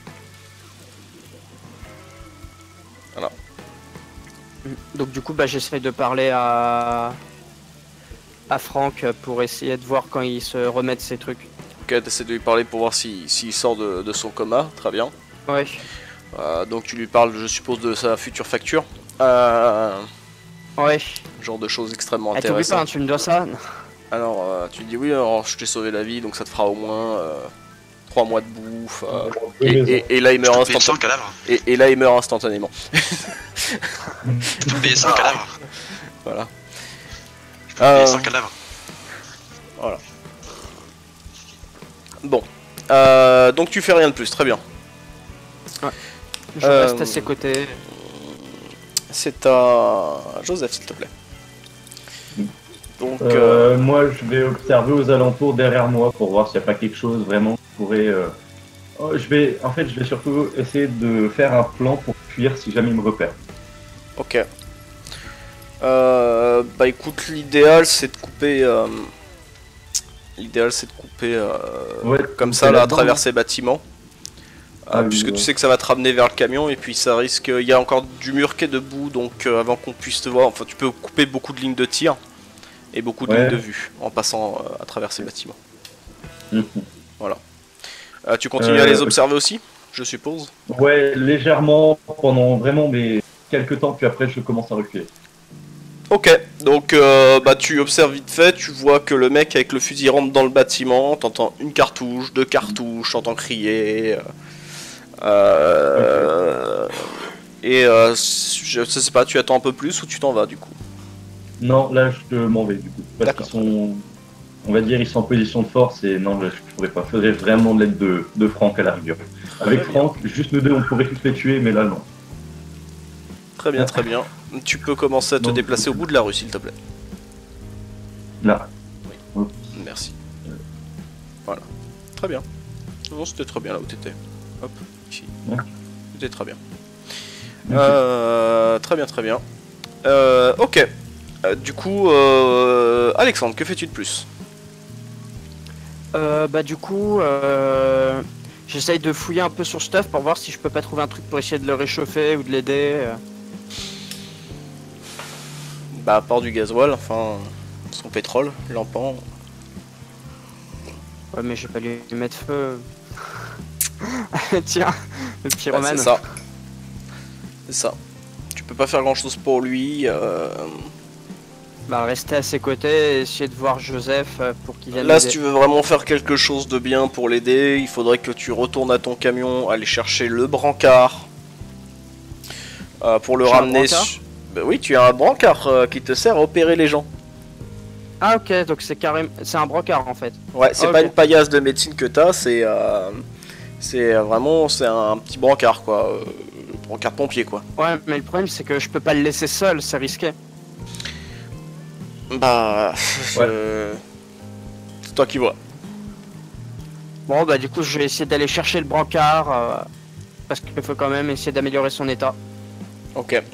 Voilà. Donc du coup, bah, j'essaie de parler à Franck pour essayer de voir quand il se remet de ses trucs. Ok, t'essaies de lui parler pour voir s'il sort de son coma, très bien. Ouais. Donc tu lui parles, je suppose, de sa future facture. Ouais. Genre de choses extrêmement Eh, t'oublies pas, hein, intéressantes. tu me dois ça. Alors tu dis oui, alors je t'ai sauvé la vie, donc ça te fera au moins 3 mois de bouffe. Et là il Je meurt peux payer 100 instantanément. cadavres. Et là il meurt instantanément. Je peux payer 100 cadavres. Voilà. Je peux payer 100 cadavres. Voilà. Bon. Donc tu fais rien de plus, très bien. Je reste à ses côtés. C'est à Joseph, s'il te plaît. Donc, Moi, je vais observer aux alentours derrière moi pour voir s'il n'y a pas quelque chose vraiment qui pourrait. Je vais surtout essayer de faire un plan pour fuir si jamais il me repère. ok. Bah écoute, l'idéal c'est de couper. Ouais, Comme couper ça, là, à là-dedans, travers ces bâtiments. Ah oui, Puisque ouais. tu sais que ça va te ramener vers le camion et puis ça risque. Il y a encore du mur qui est debout, donc avant qu'on puisse te voir, enfin tu peux couper beaucoup de lignes de tir et beaucoup de Ouais. lignes de vue en passant à travers ces bâtiments. Mhm. Tu continues à les observer aussi, je suppose. Ouais, légèrement pendant vraiment mais quelques temps, puis après je commence à reculer. Ok, donc bah tu observes vite fait, tu vois que le mec avec le fusil rentre dans le bâtiment, t'entends une cartouche, deux cartouches, t'entends crier. Et je sais pas, tu attends un peu plus ou tu t'en vas du coup. Non, là je m'en vais du coup. Parce D'accord. qu'ils sont, on va dire, ils sont en position de force et non, là je pourrais pas. Faudrait vraiment de l'aide de Franck à la rigueur. Avec Très bien. Franck, juste nous deux, on pourrait tous les tuer, mais là non. Très bien, très bien. Tu peux commencer à te Donc, déplacer au bout de la rue s'il te plaît. Là. Merci. Voilà. Très bien. Non, c'était très bien là où t'étais. Hop, ici. Ouais. C'était très bien. Ok. Très bien, très bien. Ok. Du coup, Alexandre, que fais-tu de plus? Bah du coup, j'essaye de fouiller un peu sur stuff pour voir si je peux pas trouver un truc pour essayer de le réchauffer ou de l'aider. Bah, à part du gasoil, enfin, son pétrole, lampant. Ouais, mais je vais pas lui mettre feu. Tiens, le Bah, pyromane. c'est ça. C'est ça. Tu peux pas faire grand chose pour lui. Bah rester à ses côtés et essayer de voir Joseph pour qu'il vienne Là, si m'aider. tu veux vraiment faire quelque chose de bien pour l'aider, il faudrait que tu retournes à ton camion, aller chercher le brancard pour le J'ai un ramener. brancard Bah oui, tu as un brancard qui te sert à opérer les gens. Ah ok, donc c'est carrément... C'est un brancard en fait. Ouais, c'est Ok. pas une paillasse de médecine que t'as, c'est vraiment c'est un petit brancard quoi, brancard pompier quoi. Ouais, mais le problème c'est que je peux pas le laisser seul, c'est risqué. Bah, c'est toi qui vois. Bon bah du coup je vais essayer d'aller chercher le brancard parce qu'il faut quand même essayer d'améliorer son état. Ok.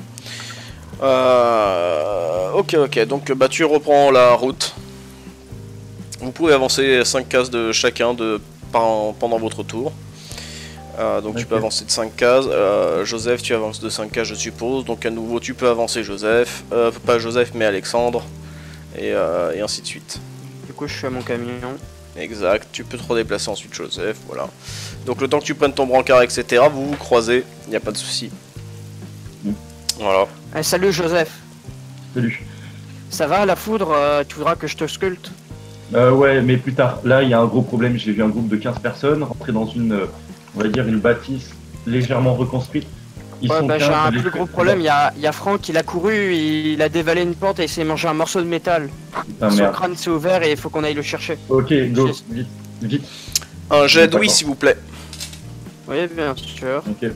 Ok, donc bah tu reprends la route. Vous pouvez avancer 5 cases de chacun pendant votre tour. Donc tu Ok. peux avancer de 5 cases. Joseph, tu avances de 5 cases je suppose. Donc à nouveau tu peux avancer Joseph. Pas Joseph mais Alexandre. Et ainsi de suite. Du coup je suis à mon camion. Exact, tu peux te redéplacer ensuite Joseph, voilà. Donc le temps que tu prennes ton brancard, etc., vous vous croisez, il n'y a pas de souci. Mm. Voilà. Eh, salut Joseph, Salut. ça va la foudre tu voudras que je te sculpte? Ouais, mais plus tard. Là, il y a un gros problème. J'ai vu un groupe de 15 personnes rentrer dans une, on va dire, une bâtisse légèrement reconstruite. Ils Ouais sont bah j'ai 15, un les- plus gros problème, il y a Franck, il a couru, il a dévalé une porte et il s'est mangé un morceau de métal. Putain, Son merde. crâne s'est ouvert et il faut qu'on aille le chercher. Ok, go, Yes. vite, vite. Un jet D'accord. d'ouïe s'il vous plaît. Oui bien sûr, Ok.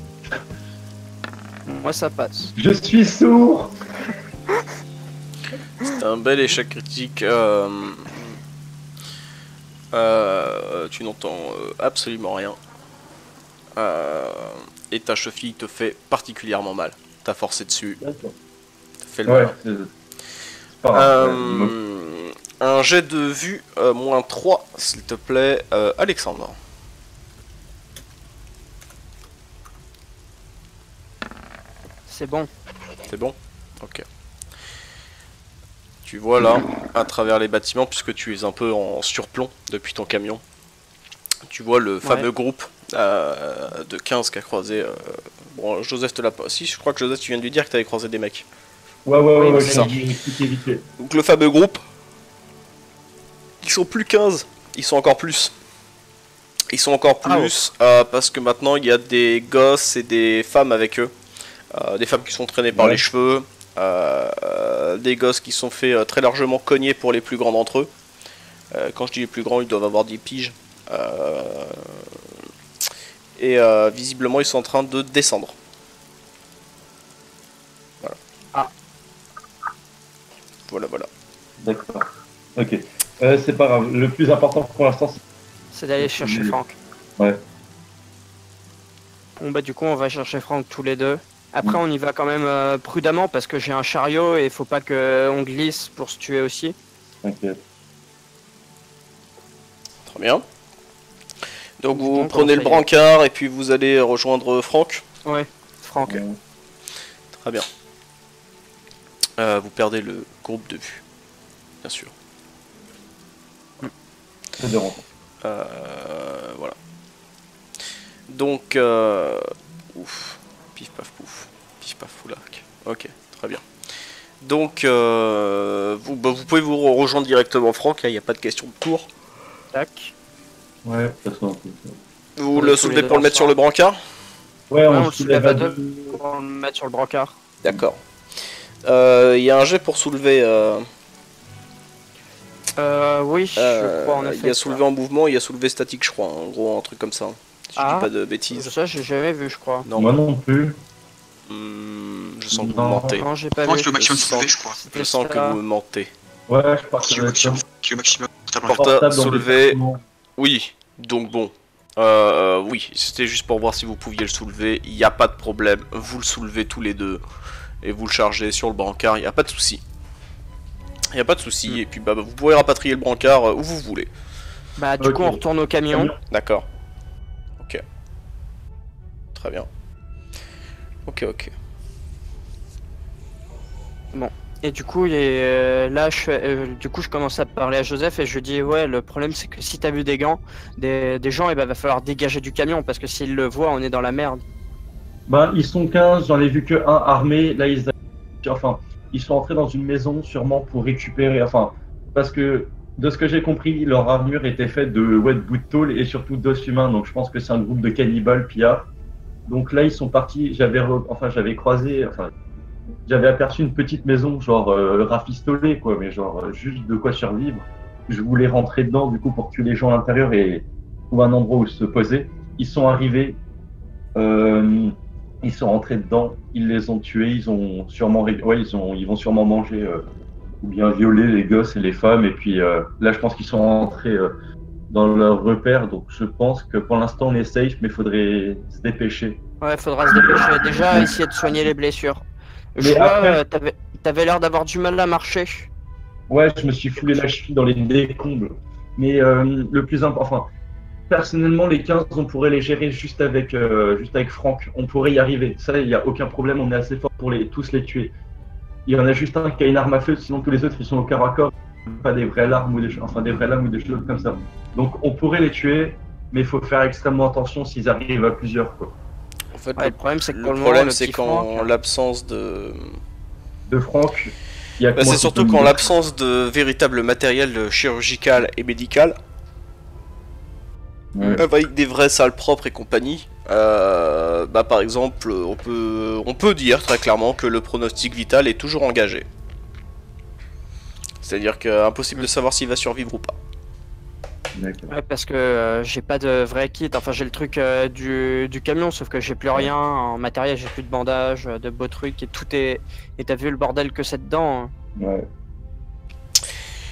moi ça passe. Je suis sourd. un bel échec critique. Tu n'entends absolument rien. Et ta cheville te fait particulièrement mal. T'as forcé dessus. D'accord. T'as fait le Ouais, mal. c'est pas grave. Un jet de vue, -3, s'il te plaît, Alexandre. C'est bon. C'est bon? Ok. Tu vois là, à travers les bâtiments, puisque tu es un peu en surplomb depuis ton camion, tu vois le fameux groupe de 15 qui a croisé... Bon, Joseph te l'a pas... Si, je crois que Joseph, tu viens de lui dire que tu avais croisé des mecs. Ouais, c'est ça. j'ai expliqué vite fait. Donc le fameux groupe, ils sont plus 15, ils sont encore plus. Ils sont encore plus parce que maintenant il y a des gosses et des femmes avec eux. Des femmes qui sont traînées par les cheveux, des gosses qui sont fait très largement cogner pour les plus grands d'entre eux. Quand je dis les plus grands, ils doivent avoir 10 piges. Et visiblement ils sont en train de descendre. Voilà. Ah. Voilà. D'accord. Ok. C'est pas grave. Le plus important pour l'instant, C'est d'aller chercher Franck. Ouais. Bon bah du coup on va chercher Franck tous les deux. Après on y va quand même prudemment parce que j'ai un chariot et il faut pas qu'on glisse pour se tuer aussi. T'inquiète. Très bien. Donc vous Bon, prenez le brancard et puis vous allez rejoindre Franck. Ouais, Franck. Très bien. Vous perdez le groupe de vue, bien sûr. C'est de rencontre. Voilà. Donc, ouf, pif paf foulac. Ok, très bien. Donc, vous pouvez vous rejoindre directement Franck, il n'y a pas de question de tour. Tac. Ouais, de toute façon. Vous le soulevez pour le mettre sur le brancard? Ouais, on on le soulève à deux pour le mettre sur le brancard. D'accord. Il y a un jet pour soulever. Oui, je crois en effet. Il y a soulevé en mouvement, il y a soulevé statique, je crois. En gros, un truc comme ça. Si je dis pas de bêtises. Ça, j'ai jamais vu, je crois. Non. Moi non plus. Je sens que vous Non. mentez. Non, j'ai pas Franck, vu. le maximum Je soulevé, sens- je crois. Je sens que vous mentez. Ouais, je pense Qui que est maximum, qui est maximum portable. Portable dans soulevé. des bâtiments. Oui, donc bon. Oui, c'était juste pour voir si vous pouviez le soulever. Il n'y a pas de problème. Vous le soulevez tous les deux. Et vous le chargez sur le brancard. Il n'y a pas de souci. Il n'y a pas de souci. Et puis bah, vous pouvez rapatrier le brancard où vous voulez. Bah du coup on retourne au camion. D'accord. Ok. Très bien. Ok. Et du coup, là, je commence à parler à Joseph et je lui dis ouais, le problème c'est que si t'as vu des gens, et bah va falloir dégager du camion parce que s'ils le voient, on est dans la merde. Ben, ils sont 15, j'en ai vu que un armé. Là, ils sont entrés dans une maison sûrement pour récupérer. Enfin, parce que de ce que j'ai compris, leur armure était faite de bouts de tôle et surtout d'os humains. Donc, je pense que c'est un groupe de cannibales pillards. Donc là, ils sont partis. J'avais croisé. J'avais aperçu une petite maison, genre rafistolée, quoi, mais genre juste de quoi survivre. Je voulais rentrer dedans, du coup, pour tuer les gens à l'intérieur et trouver un endroit où se poser. Ils sont arrivés. Ils sont rentrés dedans, ils les ont tués, ils vont sûrement manger ou bien violer les gosses et les femmes. Et puis là, je pense qu'ils sont rentrés dans leur repère. Donc, je pense que pour l'instant, on est safe, mais il faudrait se dépêcher. Ouais, faudra se dépêcher. Déjà, essayer de soigner les blessures. Je Mais vois, après- t'avais l'air d'avoir du mal à marcher. Ouais, je me suis foulé la cheville dans les décombres. Mais le plus important, personnellement, les 15, on pourrait les gérer juste avec Franck. On pourrait y arriver. Ça, il n'y a aucun problème. On est assez fort pour tous les tuer. Il y en a juste un qui a une arme à feu, sinon tous les autres, ils sont au corps à corps. Pas des vraies lames ou des choses comme ça. Donc, on pourrait les tuer, mais il faut faire extrêmement attention s'ils arrivent à plusieurs, quoi. En fait, Ouais, le problème c'est que le pour le problème, moment, c'est petit qu'en Franck, l'absence de... De Franck, il y a que moi c'est qui surtout peux qu'en me- l'absence de véritable matériel chirurgical et médical, Ouais. avec des vrais salles propres et compagnie, par exemple, on peut dire très clairement que le pronostic vital est toujours engagé. C'est-à-dire qu'impossible de savoir s'il va survivre ou pas. D'accord. Ouais, parce que j'ai pas de vrai kit. Enfin, j'ai le truc du camion, sauf que j'ai plus rien en matériel. J'ai plus de bandages, de beaux trucs et tout est. Et t'as vu le bordel que c'est dedans, hein. Ouais.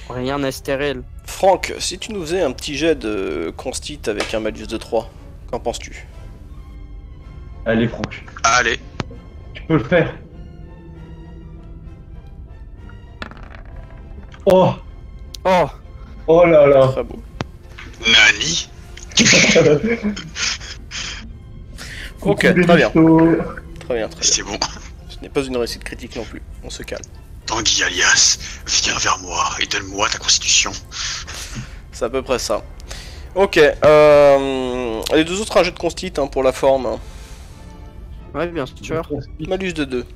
Rien n'est stérile. Franck, si tu nous faisais un petit jet de constit avec un malus de 3, qu'en penses-tu? Allez, Franck, Allez. tu peux le faire. Oh, Oh, oh là là. Très beau. Nani. Ok, Coucou, très bien. Bélisto. Très bien, très bien. C'est bon. Ce n'est pas une réussite critique non plus, on se calme. Tanguy alias, viens vers moi et donne-moi ta constitution. C'est à peu près ça. Ok, les deux autres, un jet de constit hein, pour la forme. ouais, bien sûr. Malus de 2.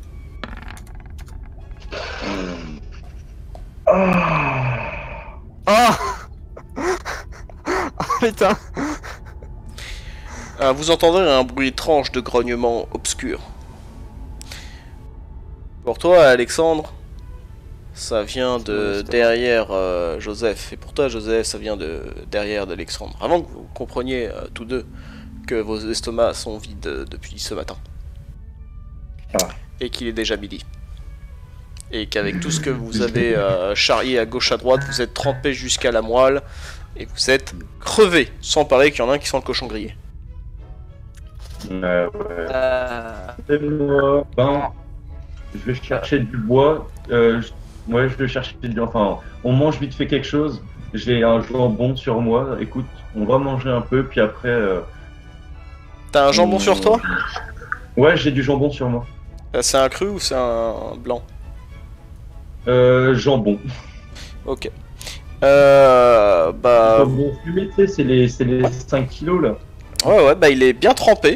Ah. Oh Oh putain. Vous entendrez un bruit étrange de grognement obscur. Pour toi, Alexandre, ça vient de derrière Joseph. Et pour toi, Joseph, ça vient de derrière d'Alexandre. Avant que vous compreniez tous deux que vos estomacs sont vides depuis ce matin. Ah. Et qu'il est déjà midi. Et qu'avec tout ce que vous avez charrié à gauche à droite, vous êtes trempé jusqu'à la moelle. Et vous êtes crevé. Sans parler qu'il y en a un qui sent le cochon grillé. Ouais. Moi, ben, je vais chercher du bois. Ouais, je vais chercher du. Enfin, on mange vite fait quelque chose. J'ai un jambon sur moi. Écoute, on va manger un peu, puis après. T'as un jambon sur toi? Ouais, j'ai du jambon sur moi. C'est un cru ou c'est un blanc? Jambon. Ok. Bah. Jambon fumé, tu sais, c'est les 5 kilos là. Ouais, bah il est bien trempé.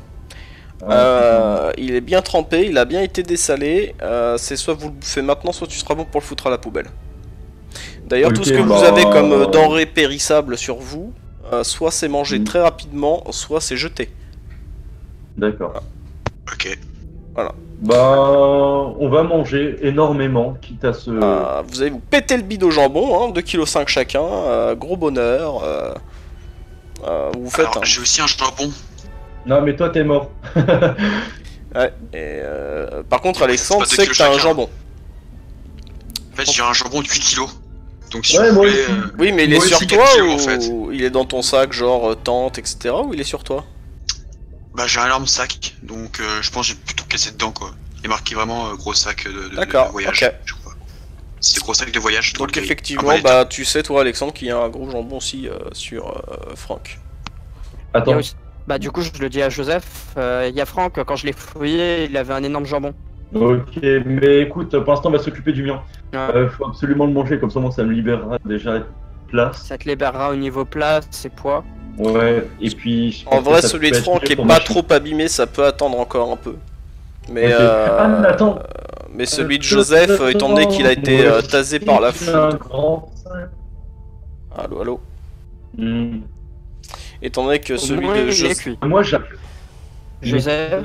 Ah, Il est bien trempé, il a bien été dessalé. C'est soit vous le bouffez maintenant, soit tu seras bon pour le foutre à la poubelle. D'ailleurs, tout Ok, ce que bah, vous avez comme denrées périssables sur vous, soit c'est mangé très rapidement, soit c'est jeté. D'accord. Ok. Bah, on va manger énormément, quitte à se. Vous allez vous péter le bide au jambon, hein, 2,5 kg chacun, gros bonheur. Vous faites. Alors, j'ai aussi un jambon. Non, mais toi, t'es mort. Ouais, et par contre, Alexandre, C'est pas c'est 2 que t'as un kilos chacun. jambon. En fait, j'ai un jambon de 8 kilos. Donc, si Ouais, vous moi voulez. aussi. Oui, mais il est Moi sur aussi, toi 4 kilos, ou en fait. il est dans ton sac, genre tente, etc. Ou il est sur toi? Bah, j'ai un énorme sac. Donc, je pense que j'ai plutôt cassé dedans, quoi. Il est marqué vraiment gros sac de D'accord, voyage. ok. Je crois. C'est gros sac de voyage. Donc dans le effectivement, gris. bah tu sais toi Alexandre qu'il y a un gros jambon aussi sur Franck. Il y Attends. a aussi- Bah du coup je le dis à Joseph, il y a Franck, quand je l'ai fouillé, il avait un énorme jambon. Ok, mais écoute, pour l'instant, on va s'occuper du mien. Ouais. Faut absolument le manger, comme ça, moi, ça me libérera déjà de place. Ça te libérera au niveau place et poids. Ouais, et puis. je En pense vrai que ça celui peut de être Franck mieux est pour pas ma chute. trop abîmé, ça peut attendre encore un peu. Mais, Ok. Ah, mais attends. mais celui de Joseph, étant donné qu'il a été tasé par la C'est un foudre. grand sac. Allô, allô. Hmm. Étant donné que celui Au moins, de il est Joseph. cuit. Moi, j'arrive. Joseph,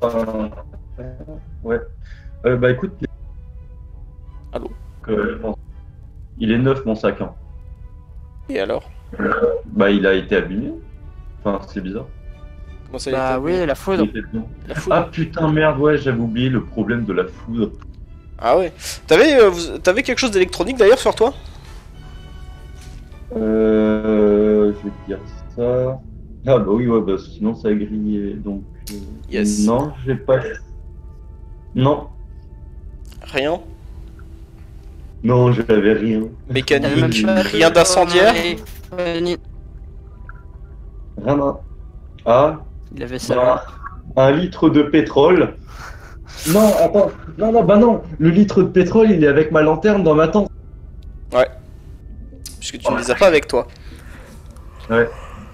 Ouais. Bah écoute. Allô. Il est neuf mon sac. Hein. Et alors? Bah il a été abîmé. Enfin c'est bizarre. Comment ça bah oui, la foudre. Il était dedans. La foudre. Ah putain merde ouais j'avais oublié le problème de la foudre. Ah ouais. T'avais quelque chose d'électronique d'ailleurs sur toi? Je vais te dire ça. Ah bah oui ouais bah sinon ça a grillé donc. Yes. Non j'ai pas. Non. Rien. Non j'avais rien. Mécanique. T'avais même pas de- Rien d'incendiaire? Rien. Rien. Ah. Il avait ça. Bah, 1 litre de pétrole. Non, attends. Non, bah non. Le litre de pétrole, il est avec ma lanterne dans ma tente. Puisque tu ne les as pas avec toi. Ouais.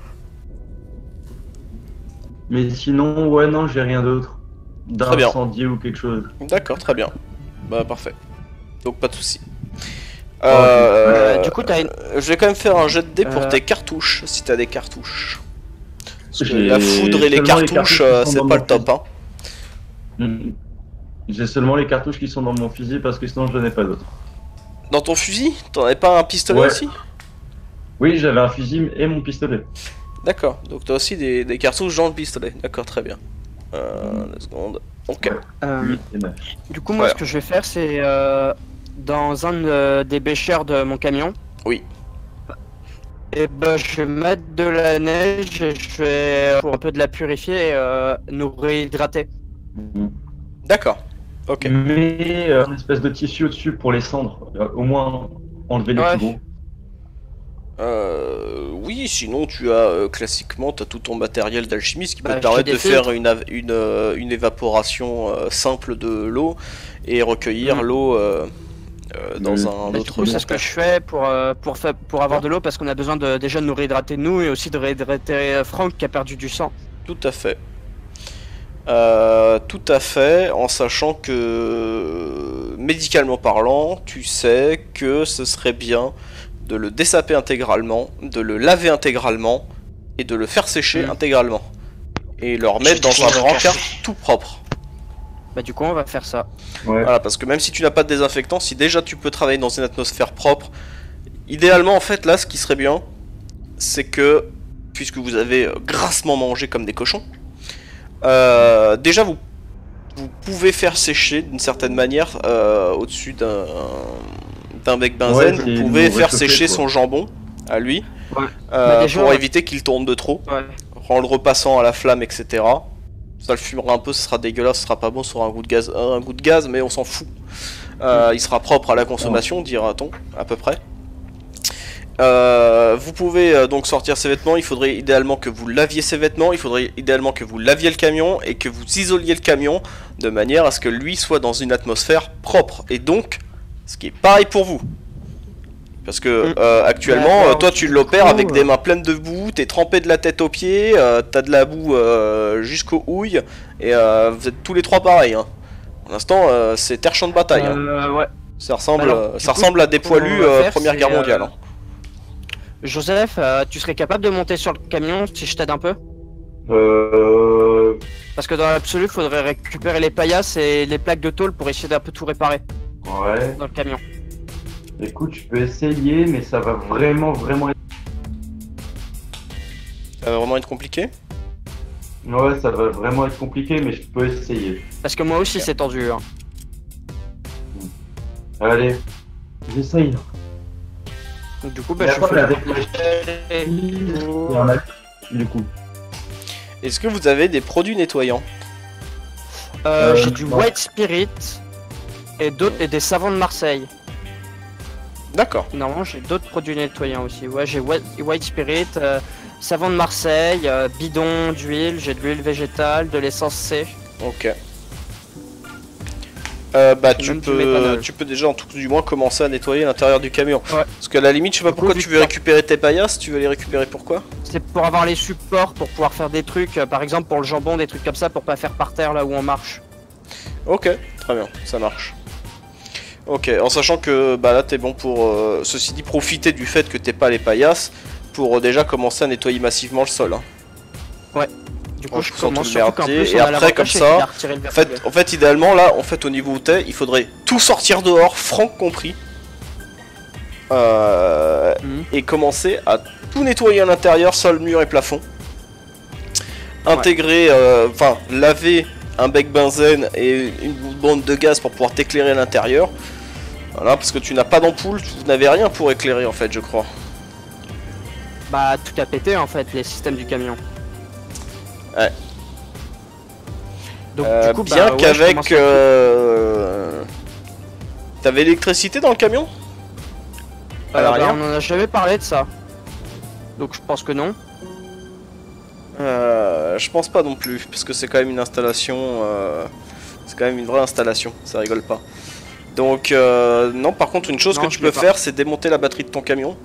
Mais sinon, ouais, non, j'ai rien d'autre. Très bien. D'incendier ou quelque chose. D'accord, très bien. Bah parfait. Donc pas de soucis. Du coup, t'as une- Je vais quand même faire un jet de dés pour Euh. tes cartouches, si t'as des cartouches. Parce que J'ai la foudre et les seulement les cartouches, cartouches qui sont c'est dans pas mon le top, hein. Mhm. J'ai seulement les cartouches qui sont dans mon fusil parce que sinon je n'en ai pas d'autres. Dans ton fusil, t'en avais pas un pistolet Ouais. aussi? Oui, j'avais un fusil et mon pistolet. D'accord, donc t'as aussi des cartouches dans le pistolet. D'accord, très bien. 2 secondes. Ok. Ouais. 8 et 9. Du coup, moi, Ouais. ce que je vais faire, c'est dans un des bêcheurs de mon camion. Oui. Et ben, je vais mettre de la neige et je vais, pour un peu de la purifier, nous réhydrater. D'accord. Ok. Mais une espèce de tissu au-dessus pour les cendres. Au moins enlever les Ouais. plus gros. Oui, sinon tu as classiquement t'as tout ton matériel d'alchimiste qui peut Bah, te permettre j'ai de des faire filtres. une évaporation simple de l'eau et recueillir l'eau dans un Bah, du autre coup, c'est ce que je fais pour avoir de l'eau parce qu'on a besoin déjà de nous réhydrater nous et aussi de réhydrater Franck qui a perdu du sang. Tout à fait. Tout à fait, en sachant que médicalement parlant, tu sais que ce serait bien de le dessaper intégralement, de le laver intégralement et de le faire sécher intégralement. Et le remettre dans un brancard tout propre. Bah du coup on va faire ça. Ouais. Voilà, parce que même si tu n'as pas de désinfectant, si déjà tu peux travailler dans une atmosphère propre, idéalement en fait là ce qui serait bien, c'est que, puisque vous avez grassement mangé comme des cochons, déjà vous pouvez faire sécher d'une certaine manière au-dessus d'un bec benzène, Ouais, vous pouvez faire réchauffer, sécher quoi. son jambon à lui, Ouais. Bah, déjà, pour ouais. éviter qu'il tourne de trop, Ouais. en le repassant à la flamme, etc. Ça le fumera un peu, ce sera dégueulasse, ce sera pas bon, ça aura un goût de gaz, mais on s'en fout. Il sera propre à la consommation, dira-t-on, à peu près. Vous pouvez donc sortir ces vêtements, il faudrait idéalement que vous laviez ces vêtements, il faudrait idéalement que vous laviez le camion et que vous isoliez le camion de manière à ce que lui soit dans une atmosphère propre. Et donc, ce qui est pareil pour vous. Parce que actuellement, D'accord, toi tu du l'opères coup, avec des mains pleines de boue, t'es trempé de la tête aux pieds, t'as de la boue jusqu'aux houilles, et vous êtes tous les trois pareils. Hein. Pour l'instant, c'est terre champ de bataille. Hein. Ouais. Ça ressemble, Alors, ça du coup, ressemble à des ce qu'on poilus va faire, Première c'est, Guerre mondiale. Hein. Joseph, tu serais capable de monter sur le camion si je t'aide un peu? Parce que dans l'absolu, il faudrait récupérer les paillasses et les plaques de tôle pour essayer d'un peu tout réparer Ouais. dans le camion. Écoute, je peux essayer, mais ça va vraiment être... Ça va vraiment être compliqué. Ouais, ça va vraiment être compliqué, mais je peux essayer. Parce que moi aussi c'est tendu. Hein. Allez, j'essaye. Donc, du coup, bah, Mais je attends, fais mais avec il y en a du coup. Est-ce que vous avez des produits nettoyants? J'ai du non. White Spirit et des savons de Marseille. D'accord. Normalement, j'ai d'autres produits nettoyants aussi. Ouais, j'ai White Spirit, savon de Marseille, bidon d'huile, j'ai de l'huile végétale, de l'essence C. Ok. Bah Et tu même du méthanol. peux déjà en tout du moins commencer à nettoyer l'intérieur du camion. Ouais. Parce qu'à la limite, je sais pas Du coup, pourquoi vu tu que veux ça- récupérer tes paillasses, tu veux les récupérer pourquoi? C'est pour avoir les supports, pour pouvoir faire des trucs, par exemple pour le jambon, des trucs comme ça, pour pas faire par terre là où on marche. Ok, très bien, ça marche. Ok, en sachant que bah là t'es bon pour, ceci dit, profiter du fait que t'aies pas les paillasses pour déjà commencer à nettoyer massivement le sol. Hein. Du coup, En je poussant commence tout le surtout qu'en merdier, plus et on a après, l'avantage, comme c'est ça, qu'il a retiré le verrouillé. En fait, idéalement, là, au niveau où t'es, il faudrait tout sortir dehors, Franck compris, et commencer à tout nettoyer à l'intérieur, sol, mur et plafond. Intégrer, enfin, laver un bec benzène et une bande de gaz pour pouvoir t'éclairer à l'intérieur. Voilà, parce que tu n'as pas d'ampoule, vous n'avez rien pour éclairer en fait, je crois. Bah, tout a pété en fait, les systèmes du camion. Ouais. Donc, du coup, Bien bah, ouais, je qu'avec... commence à- T'avais l'électricité dans le camion? à l'arrière on en a jamais parlé de ça. Donc, je pense que non. Je pense pas non plus, parce que c'est quand même une installation... c'est quand même une vraie installation, ça rigole pas. Donc, non, par contre, une chose Non, que tu je l'ai peux pas. faire, c'est démonter la batterie de ton camion.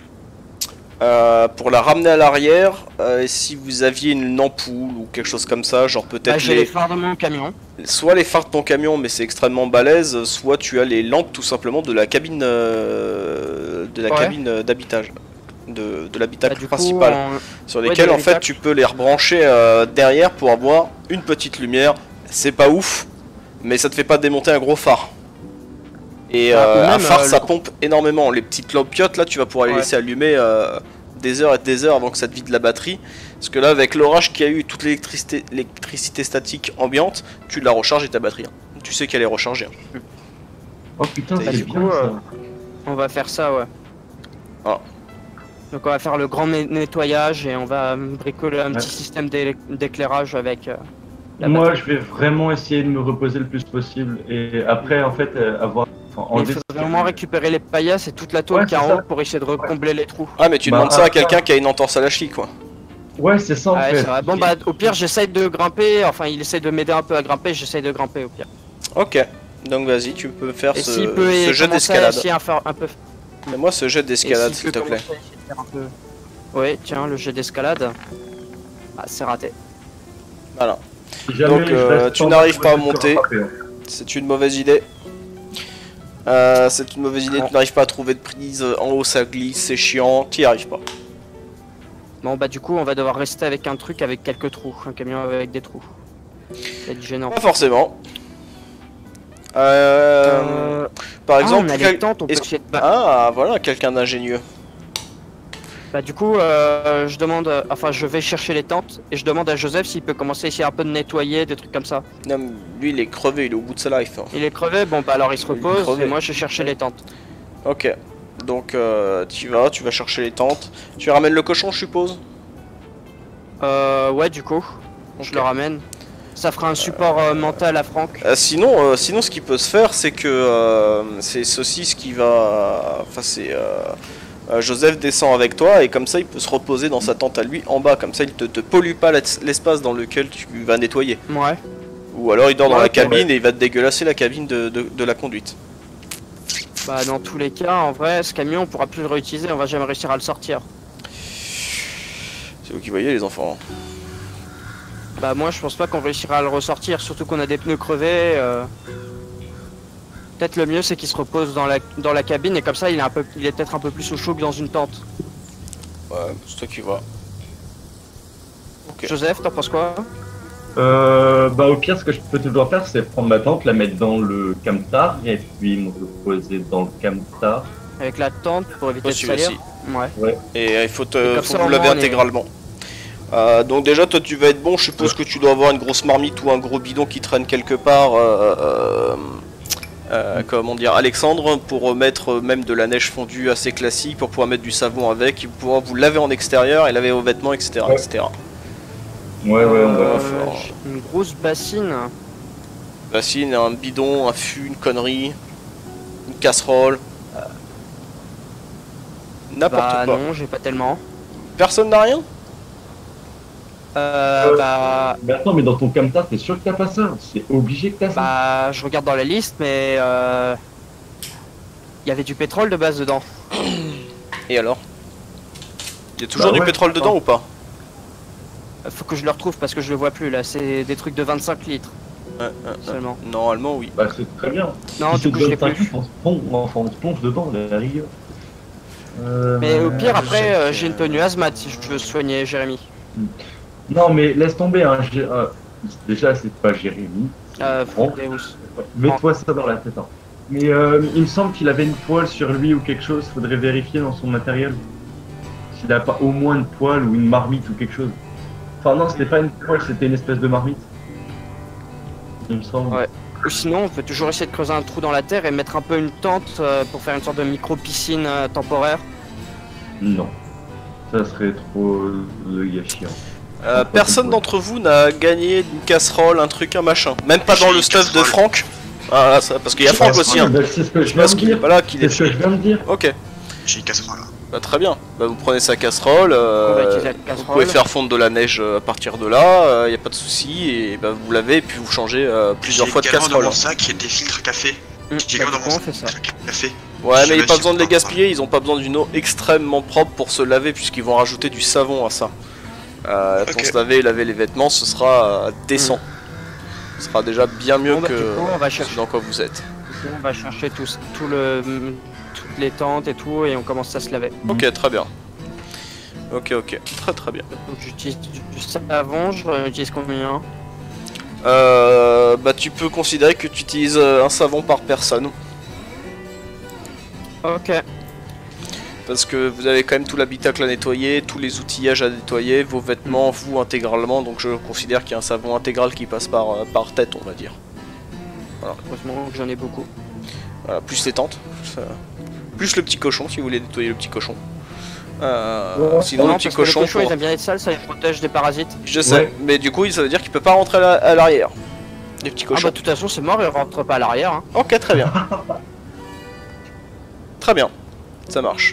Pour la ramener à l'arrière, et si vous aviez une ampoule ou quelque chose comme ça, genre Bah, peut-être j'ai les phares de mon camion. soit les phares de ton camion, mais c'est extrêmement balèze, soit tu as les lampes tout simplement de la cabine Ouais. cabine d'habitage, de l'habitacle Bah, du coup, principal, sur ouais, lesquels de en fait l'habitacle. tu peux les rebrancher derrière pour avoir une petite lumière. C'est pas ouf, mais ça te fait pas démonter un gros phare. Et Bah, ou un même, phare ça le- pompe énormément. Les petites lampiottes là, tu vas pouvoir les Ouais. laisser allumer des heures et des heures avant que ça te vide la batterie. Parce que là, avec l'orage qu'il y a eu, toute l'électricité statique ambiante, tu la recharges et ta batterie. Hein. Tu sais qu'elle est rechargée. Hein. Oh putain, Bah, c'est du bien coup, ça. On va faire ça, ouais. Ah. Donc on va faire le grand nettoyage et on va bricoler un Ouais. petit système d'éclairage avec la Moi, batterie. je vais vraiment essayer de me reposer le plus possible et après, en fait, avoir. Enfin, Mais il enlever faut ce qui vraiment est- récupérer les paillasses et toute la tôle Ouais, qu'il y a c'est en ça. haut pour essayer de recombler les trous. Ah, mais tu Bah, demandes ça à après- quelqu'un qui a une entorse à la cheville, quoi. Ouais, c'est ça en Ah ouais, fait. c'est vrai. Bon bah au pire j'essaye de grimper, enfin il essaye de m'aider un peu à grimper, j'essaye de grimper au pire. Ok, donc vas-y, tu peux faire Et ce, s'il peut ce jeu commencer à d'escalade. essayer à faire un peu... Fais-moi ce jet Et d'escalade, s'il s'il te peut plaît. commencer à essayer de faire un peu... Oui, tiens, le jet d'escalade. Ah, c'est raté. Voilà, Si jamais Donc, je reste tu en n'arrives bas, pas à je vais te monter. rattraper, hein. c'est une mauvaise idée. C'est une mauvaise idée, Bon. tu n'arrives pas à trouver de prise. En haut, ça glisse, c'est chiant, t'y arrives pas. Bon bah du coup on va devoir rester avec un truc avec quelques trous, un camion avec des trous. Ça va être gênant. Pas forcément. Par on exemple, a les tentes, on peut est-ce- essayer de... Ah, voilà, quelqu'un d'ingénieux. Bah du coup je demande, enfin je vais chercher les tentes et je demande à Joseph s'il peut commencer à essayer un peu de nettoyer, des trucs comme ça. Non, mais lui, il est crevé, il est au bout de sa life. Hein. Il est crevé, bon bah alors il se Il est repose crevé. et moi je vais chercher les tentes. Ok, donc tu vas chercher les tentes. Tu ramènes le cochon, je suppose. Ouais du coup, je Ok. le ramène. Ça fera un support mental à Franck. Sinon, ce qui peut se faire, c'est que c'est Saucisse qui va. Enfin, c'est. Joseph descend avec toi et comme ça il peut se reposer dans sa tente à lui en bas, comme ça il te pollue pas l'espace dans lequel tu vas nettoyer. Ouais. Ou alors il dort dans Ouais, la ok, cabine et il va te dégueulasser la cabine de la conduite. Bah dans tous les cas, en vrai, ce camion on pourra plus le réutiliser, on va jamais réussir à le sortir. C'est vous qui voyez les enfants. Bah moi je pense pas qu'on réussira à le ressortir, surtout qu'on a des pneus crevés. Peut-être le mieux c'est qu'il se repose dans la cabine et comme ça il est peut-être un peu plus au chaud que dans une tente. Ouais, c'est toi qui vois. Ok. Joseph, t'en penses quoi? Bah au pire, ce que je peux toujours faire, c'est prendre ma tente, la mettre dans le camtar et puis me reposer dans le camtar. Avec la tente pour éviter de Possible salir. aussi. Ouais. Et il faut, Et comme faut ça, vous au laver moins, on est- intégralement. Donc déjà toi tu vas être bon, je suppose que tu dois avoir une grosse marmite ou un gros bidon qui traîne quelque part, comment dire, Alexandre, pour mettre même de la neige fondue assez classique, pour pouvoir mettre du savon avec, et pouvoir vous laver en extérieur et laver vos vêtements, etc. Ouais. etc. Ouais, on va. fort. J'ai une grosse bassine. Bassine, un bidon, un fût, une connerie, une casserole, n'importe Bah quoi. non, j'ai pas tellement. Personne n'a rien? Bah... Mais attends, mais dans ton camtar, t'es sûr que t'as pas ça? C'est obligé que t'as ça. Bah, je regarde dans la liste, mais il y avait du pétrole de base dedans. Et alors? Il y a toujours Bah du ouais, pétrole dedans ou pas? Faut que je le retrouve parce que je le vois plus là. C'est des trucs de 25 litres seulement. Normalement oui. Bah c'est très bien. Non, Si du coup, je l'ai 25 plus. litres, on se plonge dedans, la rigueur. Mais au pire, je après, sais que- j'ai une tenue hazmat si je veux soigner Jérémy. Non, mais laisse tomber, hein. Déjà, c'est pas Jérémy. Bon. Deus. Mets-toi ça dans la tête. Hein. Mais il me semble qu'il avait une poêle sur lui ou quelque chose. Faudrait vérifier dans son matériel. S'il a pas au moins une poêle ou une marmite ou quelque chose. Enfin non, c'était pas une poêle, c'était une espèce de marmite. Il me semble. Ouais. Ou sinon, on peut toujours essayer de creuser un trou dans la terre et mettre un peu une tente pour faire une sorte de micro-piscine temporaire. Non. Ça serait trop le gâchis. Hein. Personne d'entre vous n'a gagné une casserole, un truc, un machin. Même pas dans J'ai le une stuff de casserole. Franck. Ah, là, ça, parce qu'il y a Franck aussi. Hein. Bah, c'est ce que je Je viens pense de qu'il est dire. pas là, qu'il C'est est. ce que je viens de dire. Ok. J'ai une casserole là. Bah, très bien. Bah, vous prenez sa casserole. On va utiliser la Vous casserole. pouvez faire fondre de la neige à partir de là. Y a pas de souci. Et bah, vous lavez et puis vous changez plusieurs fois de J'ai également casserole. dans mon sac des filtres à café. J'ai Bah, également du dans coup, mon on sac fait ça. des filtres à café. Ouais, Je mais il n'y a vais pas besoin de les essayer de gaspiller. Ils ont pas besoin d'une eau extrêmement propre pour se laver puisqu'ils vont rajouter du savon à ça. Pour Ok. se laver et laver les vêtements, ce sera décent. Ce sera déjà bien mieux Bon, bah, que du coup, on va ce chercher. dans quoi vous êtes. Du coup, on va chercher toutes les tentes et tout et on commence à se laver. Ok, très bien. Ok, très bien. Donc j'utilise du savon, je utilise combien? Bah tu peux considérer que tu utilises un savon par personne. Ok. Parce que vous avez quand même tout l'habitacle à nettoyer, tous les outillages à nettoyer, vos vêtements, vous intégralement, donc je considère qu'il y a un savon intégral qui passe par tête, on va dire. Heureusement que j'en ai beaucoup. Voilà, plus les tentes. Plus le petit cochon si vous voulez nettoyer le petit cochon. Sinon Non, le petit parce que les cochon, cochons, ils aiment bien être sales, ça les protège des parasites. je sais, Ouais. mais du coup ça veut dire qu'il peut pas rentrer à l'arrière. Les petits Ah bah cochons. de toute façon c'est mort, il rentre pas à l'arrière. Hein. Ok, très bien. Très bien, ça marche.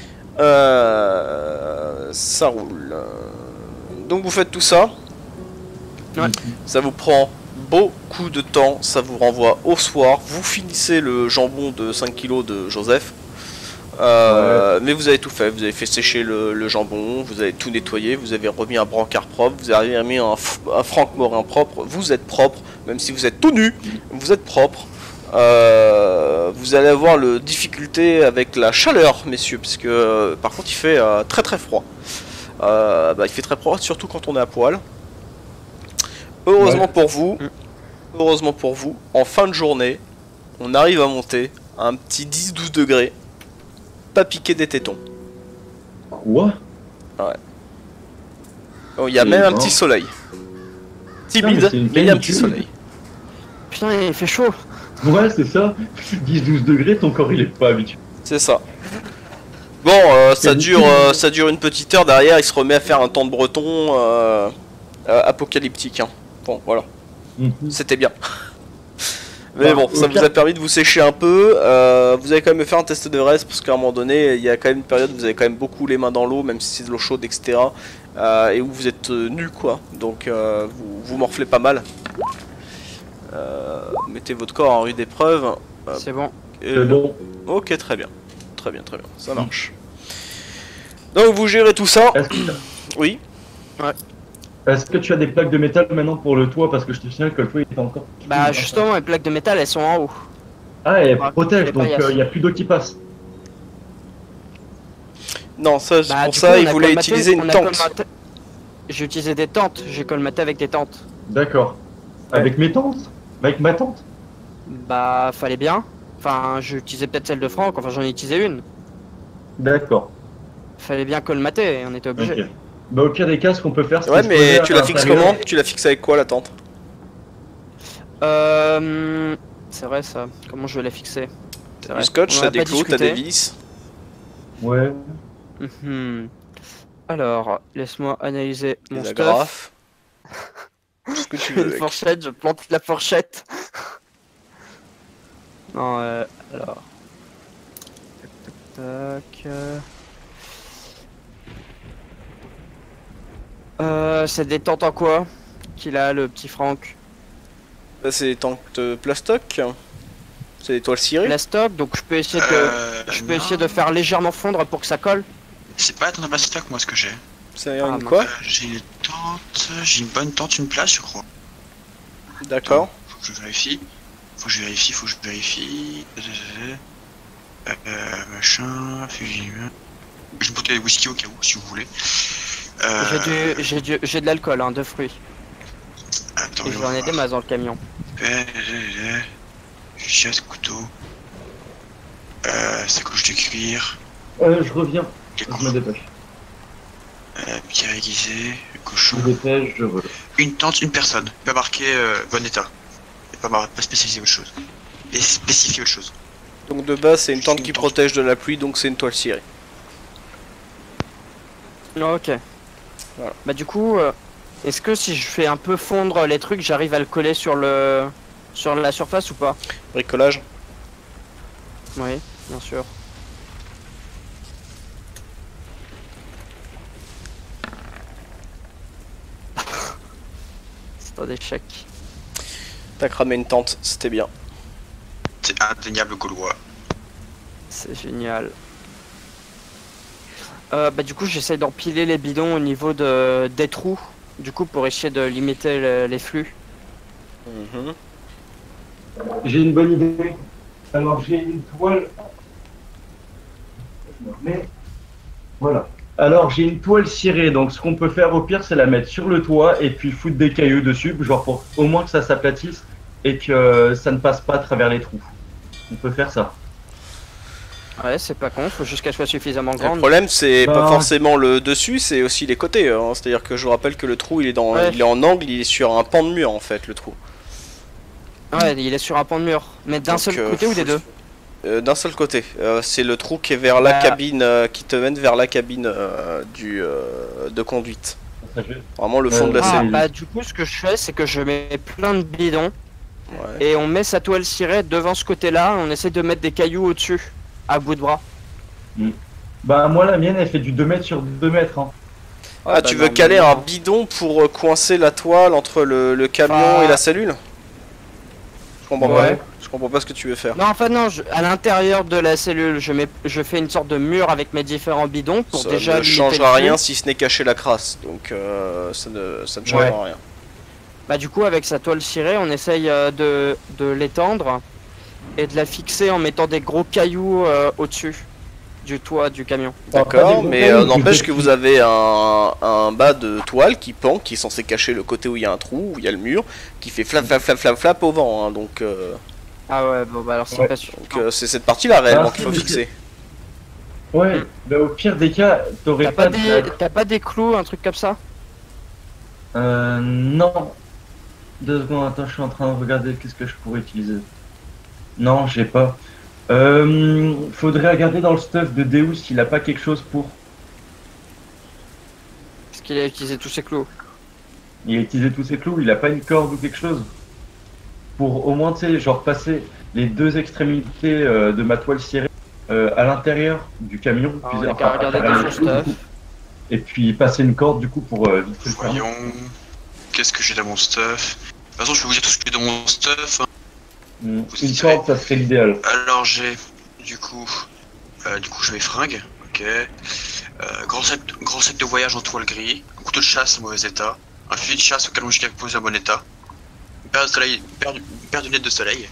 Ça roule. Donc vous faites tout ça. Ouais. Ça vous prend beaucoup de temps, ça vous renvoie au soir. Vous finissez le jambon de 5 kilos de Joseph. Mais vous avez tout fait, vous avez fait sécher le jambon, vous avez tout nettoyé, vous avez remis un brancard propre, vous avez remis un Franck Morin propre, vous êtes propre, même si vous êtes tout nu, vous êtes propre. Vous allez avoir le difficulté avec la chaleur, messieurs, puisque par contre il fait très très froid. Il fait très froid, surtout quand on est à poil. Heureusement pour vous, en fin de journée, on arrive à monter à un petit 10-12 degrés, pas piquer des tétons. Quoi? Oh, il y a même un petit soleil. Timide, c'est une mais il y a un petit canicule. soleil. Putain, il fait chaud. Ouais, c'est ça. 10-12 degrés, ton corps il est pas habitué. C'est ça. Bon, ça dure une petite heure. Derrière, il se remet à faire un temps de breton apocalyptique. Hein. Bon, voilà, c'était bien. Mais bon, ça vous a permis de vous sécher un peu. Vous avez quand même me faire un test de reste parce qu'à un moment donné, il y a quand même une période où vous avez quand même beaucoup les mains dans l'eau, même si c'est de l'eau chaude, etc. Et où vous êtes nu, quoi. Donc vous morflez pas mal. Mettez votre corps en rude épreuve. C'est bon. C'est bon. Ok, très bien. Très bien, ça marche. Donc vous gérez tout ça. Est-ce que, Oui. est-ce que tu as des plaques de métal maintenant pour le toit? Parce que je te signale que le toit il est encore. Bah justement, les plaques de métal, elles sont en haut. Ah, elle Ouais, protège, c'est donc paillasse. il n'y a plus d'eau qui passe. Non, ça, Bah, pour du ça, coup, il on a voulait colmaté- utiliser on une a tente. colmaté- J'ai utilisé des tentes, j'ai colmaté avec des tentes. D'accord. Avec mes tentes? Avec ma tente? Bah fallait bien. Enfin, j'ai utilisé peut-être celle de Franck, enfin j'en ai utilisé une. D'accord. Fallait bien colmater, on était obligé. Ok. Bah, au pire des cas, ce qu'on peut faire, c'est. Ouais, se mais poser tu à la fixes l'intérieur. comment? Tu la fixes avec quoi la tente? C'est vrai ça. Comment je vais la fixer? C'est Du vrai. scotch, On en t'as a des pas clous, t'as des discuté. vis. Ouais. Mhm. Alors, laisse-moi analyser mon Des stuff. agrafes. Tout ce que tu veux Une avec. fourchette, je plante la fourchette. Non, alors. Tac, tac. C'est des tentes en quoi qu'il a, le petit Franck? Là, c'est des tentes plastoc. C'est des toiles cirées. Plastoc, donc je peux essayer de faire légèrement fondre pour que ça colle. C'est pas dans ma stock, moi, ce que j'ai. C'est Ah, une mince. quoi? J'ai une tente, j'ai une bonne tente, une place, je crois. D'accord. Faut que je vérifie. Faut que je vérifie. Machin, fusil. J'ai une bouteille de whisky au cas où, si vous voulez. J'ai de l'alcool, hein, de fruits. Attends, Et j'en ai des masses dans le camion. Chasse, couteau. Sacoche de cuir. Je reviens. Les Je me dépêche. pierre aiguisée, le cochon. Je me dépêche, je veux. Une tente, une personne. Pas marqué bon état. Et pas spécifié autre chose. Et spécifié autre chose. Donc de base, c'est une tente Une qui tente. protège de la pluie, donc c'est une toile cirée. Ok. Voilà. Bah du coup, est-ce que si je fais un peu fondre les trucs, j'arrive à le coller sur la surface ou pas? Bricolage. Oui, bien sûr. C'est un échec. T'as cramé une tente, c'était bien. C'est indéniable gaulois. C'est génial. Bah du coup j'essaie d'empiler les bidons au niveau des trous, du coup pour essayer de limiter les flux. Mhm. J'ai une bonne idée. Alors j'ai une toile. Mais voilà. Alors j'ai une toile cirée, donc ce qu'on peut faire au pire c'est la mettre sur le toit et puis foutre des cailloux dessus, genre pour au moins que ça s'aplatisse et que ça ne passe pas à travers les trous. On peut faire ça. Ouais, c'est pas con, faut juste qu'elle soit suffisamment Le grande. problème, c'est Bah. pas forcément le dessus, c'est aussi les côtés. Hein. C'est-à-dire que je vous rappelle que le trou, il est Ouais. il est en angle, il est sur un pan de mur en fait, le trou. Ouais, il est sur un pan de mur. Mais d'un Donc, seul côté ou des faut- deux? D'un seul côté. C'est le trou qui est vers la cabine, qui te mène vers la cabine de conduite. Vraiment le fond de la cellule. Bah du coup ce que je fais c'est que je mets plein de bidons Ouais. et on met sa toile cirée devant ce côté-là, on essaie de mettre des cailloux au-dessus, à bout de bras. Bah moi la mienne elle fait du 2 mètres sur 2 mètres. Hein. Ah, tu veux caler un bidon pour coincer la toile entre le camion et la cellule? Je comprends Ouais. pas. Je comprends pas ce que tu veux faire. Non, enfin non, à l'intérieur de la cellule, je fais une sorte de mur avec mes différents bidons pour Ça déjà ne limiter changera le rien flux. si ce n'est cacher la crasse. Donc ça ne changera rien. Bah du coup avec sa toile cirée, on essaye de l'étendre et de la fixer en mettant des gros cailloux au-dessus du toit du camion. D'accord, mais n'empêche que vous avez un bas de toile qui pend, qui est censé cacher le côté où il y a un trou, où il y a le mur, qui fait flap flap flap flap flap au vent. Hein, donc Ah ouais, bon bah alors c'est pas sûr. c'est cette partie-là réellement Ah, qu'il faut si, fixer. Ouais, bah au pire des cas, t'aurais T'as pas des clous, un truc comme ça? Non. 2 secondes, attends, je suis en train de regarder qu'est-ce que je pourrais utiliser. Non, j'ai pas. Faudrait regarder dans le stuff de Deus s'il a pas quelque chose pour. Parce qu'il a utilisé tous ses clous. Il a utilisé tous ses clous, il a pas une corde ou quelque chose pour au moins, tu sais, genre passer les 2 extrémités de ma toile cirée à l'intérieur du camion. Alors, on a qu'à regarder dans son stuff. Et puis passer une corde du coup pour vite le faire. Voyons. Qu'est-ce que j'ai dans mon stuff? De toute façon, je peux vous dire tout ce que j'ai dans mon stuff. Hein. Une corde, ça serait l'idéal. Alors j'ai du coup je mets fringues, ok. Grand set de voyage en toile gris, un couteau de chasse en mauvais état, un fusil de chasse au canon jusqu'à posé en bon état, une paire de lunettes de soleil,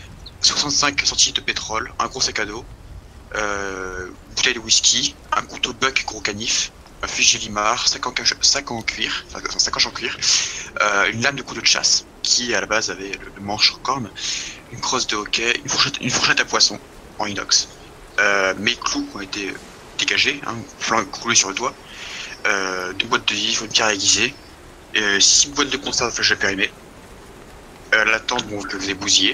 65 centilitres de pétrole, un gros sac à dos, bouteille de whisky, un couteau de buck gros canif, un fusil Limard, sac en cuir, enfin sacoche en cuir, une lame de couteau de chasse qui à la base avait le manche en corne, une crosse de hockey, une fourchette à poisson en inox. Mes clous ont été dégagés, hein, coulés sur le toit. 2 boîtes de vivres, une pierre aiguisée, 6 boîtes de conserve de flèches à périmer, la tente bon, que vous ai bousillé,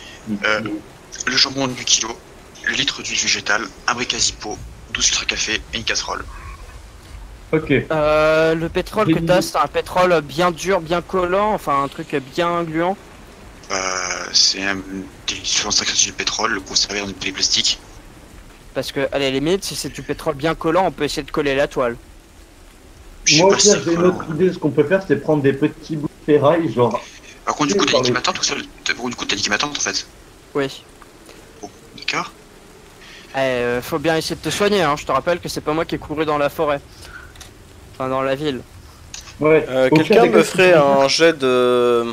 le jambon de 8 kg, le litre d'huile végétale, un briquet à Zippo, 12 filtres à café et une casserole. Ok. Le pétrole que t'as, c'est un pétrole bien dur, bien collant, enfin un truc bien gluant. C'est des 65 centilitres de pétrole, le conservé dans une bouteille plastique. Parce que, à la limite, si c'est du pétrole bien collant, on peut essayer de coller la toile. Je sais Moi pas si aussi, c'est j'ai une collant. autre idée. Ce qu'on peut faire, c'est prendre des petits bouts de ferraille, genre. Par contre, du coup, t'as Par dit qu'il les- m'attend tout seul. Du coup, t'as dit qu'il m'attend en fait. Oui. Bon, d'accord. Faut bien essayer de te soigner, hein. Je te rappelle que c'est pas moi qui ai couru dans la forêt. Enfin, dans la ville. Ouais. Au pire Quelqu'un des me cas, ferait tu peux un jet de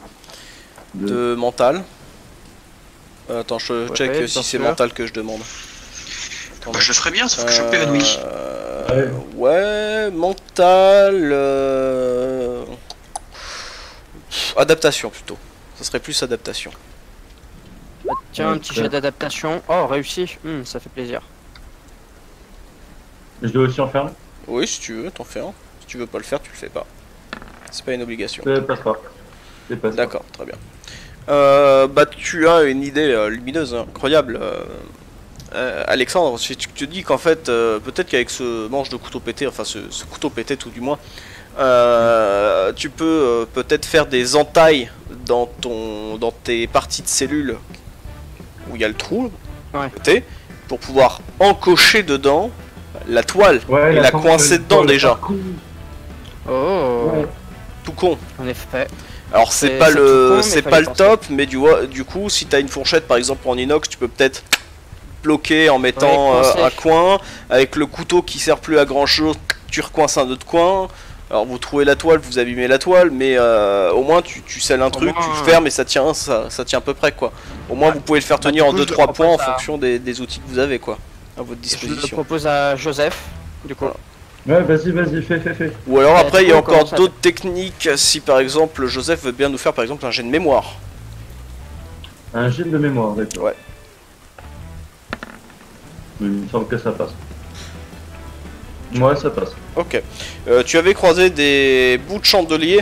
De- mental. Attends, je check bien si c'est sûr. mental que je demande. Bah, je le ferais bien, sauf que je suis un peu évanoui. Ouais, mental. Adaptation plutôt. Ça serait plus adaptation. Bah, tiens, un petit jet d'adaptation. Oh, réussi. Ça fait plaisir. Je dois aussi en faire un. Oui, si tu veux, t'en fais un. Si tu veux pas le faire, tu le fais pas. C'est pas une obligation. Ça passe pas. C'est pas ça. D'accord, très bien. Bah, tu as une idée lumineuse, hein, incroyable. Alexandre, si tu te dis qu'en fait, peut-être qu'avec ce manche de couteau pété, enfin ce couteau pété tout du moins, tu peux peut-être faire des entailles dans tes parties de cellules où il y a le trou, Ouais. pété, pour pouvoir encocher dedans la toile Ouais, et la coincer dedans déjà. Oh, Ouais. Tout con. en effet. Alors c'est C'est- pas c'est tout le con, mais c'est fallait pas le penser. top, mais du coup si t'as une fourchette par exemple en inox, tu peux peut-être bloquer en mettant Ouais, coincer. un coin avec le couteau qui sert plus à grand chose, tu recoinces un autre coin. Alors vous trouvez la toile, vous abîmez la toile, mais au moins tu scelles un truc, moins, tu le fermes et ça tient à peu près quoi. Au moins vous pouvez le faire tenir du en coup, je 2-3 le points en propose à- fonction des outils que vous avez quoi à votre Je le disposition. propose à Joseph, du coup. Voilà. Ouais, vas-y, fais. Ou alors après il y a du coup, on encore commence à- d'autres techniques si par exemple Joseph veut bien nous faire par exemple un jet de mémoire. Un jet de mémoire, d'accord. Ouais. Il me semble que ça passe. Ouais, ça passe. Ok. Tu avais croisé des bouts de chandelier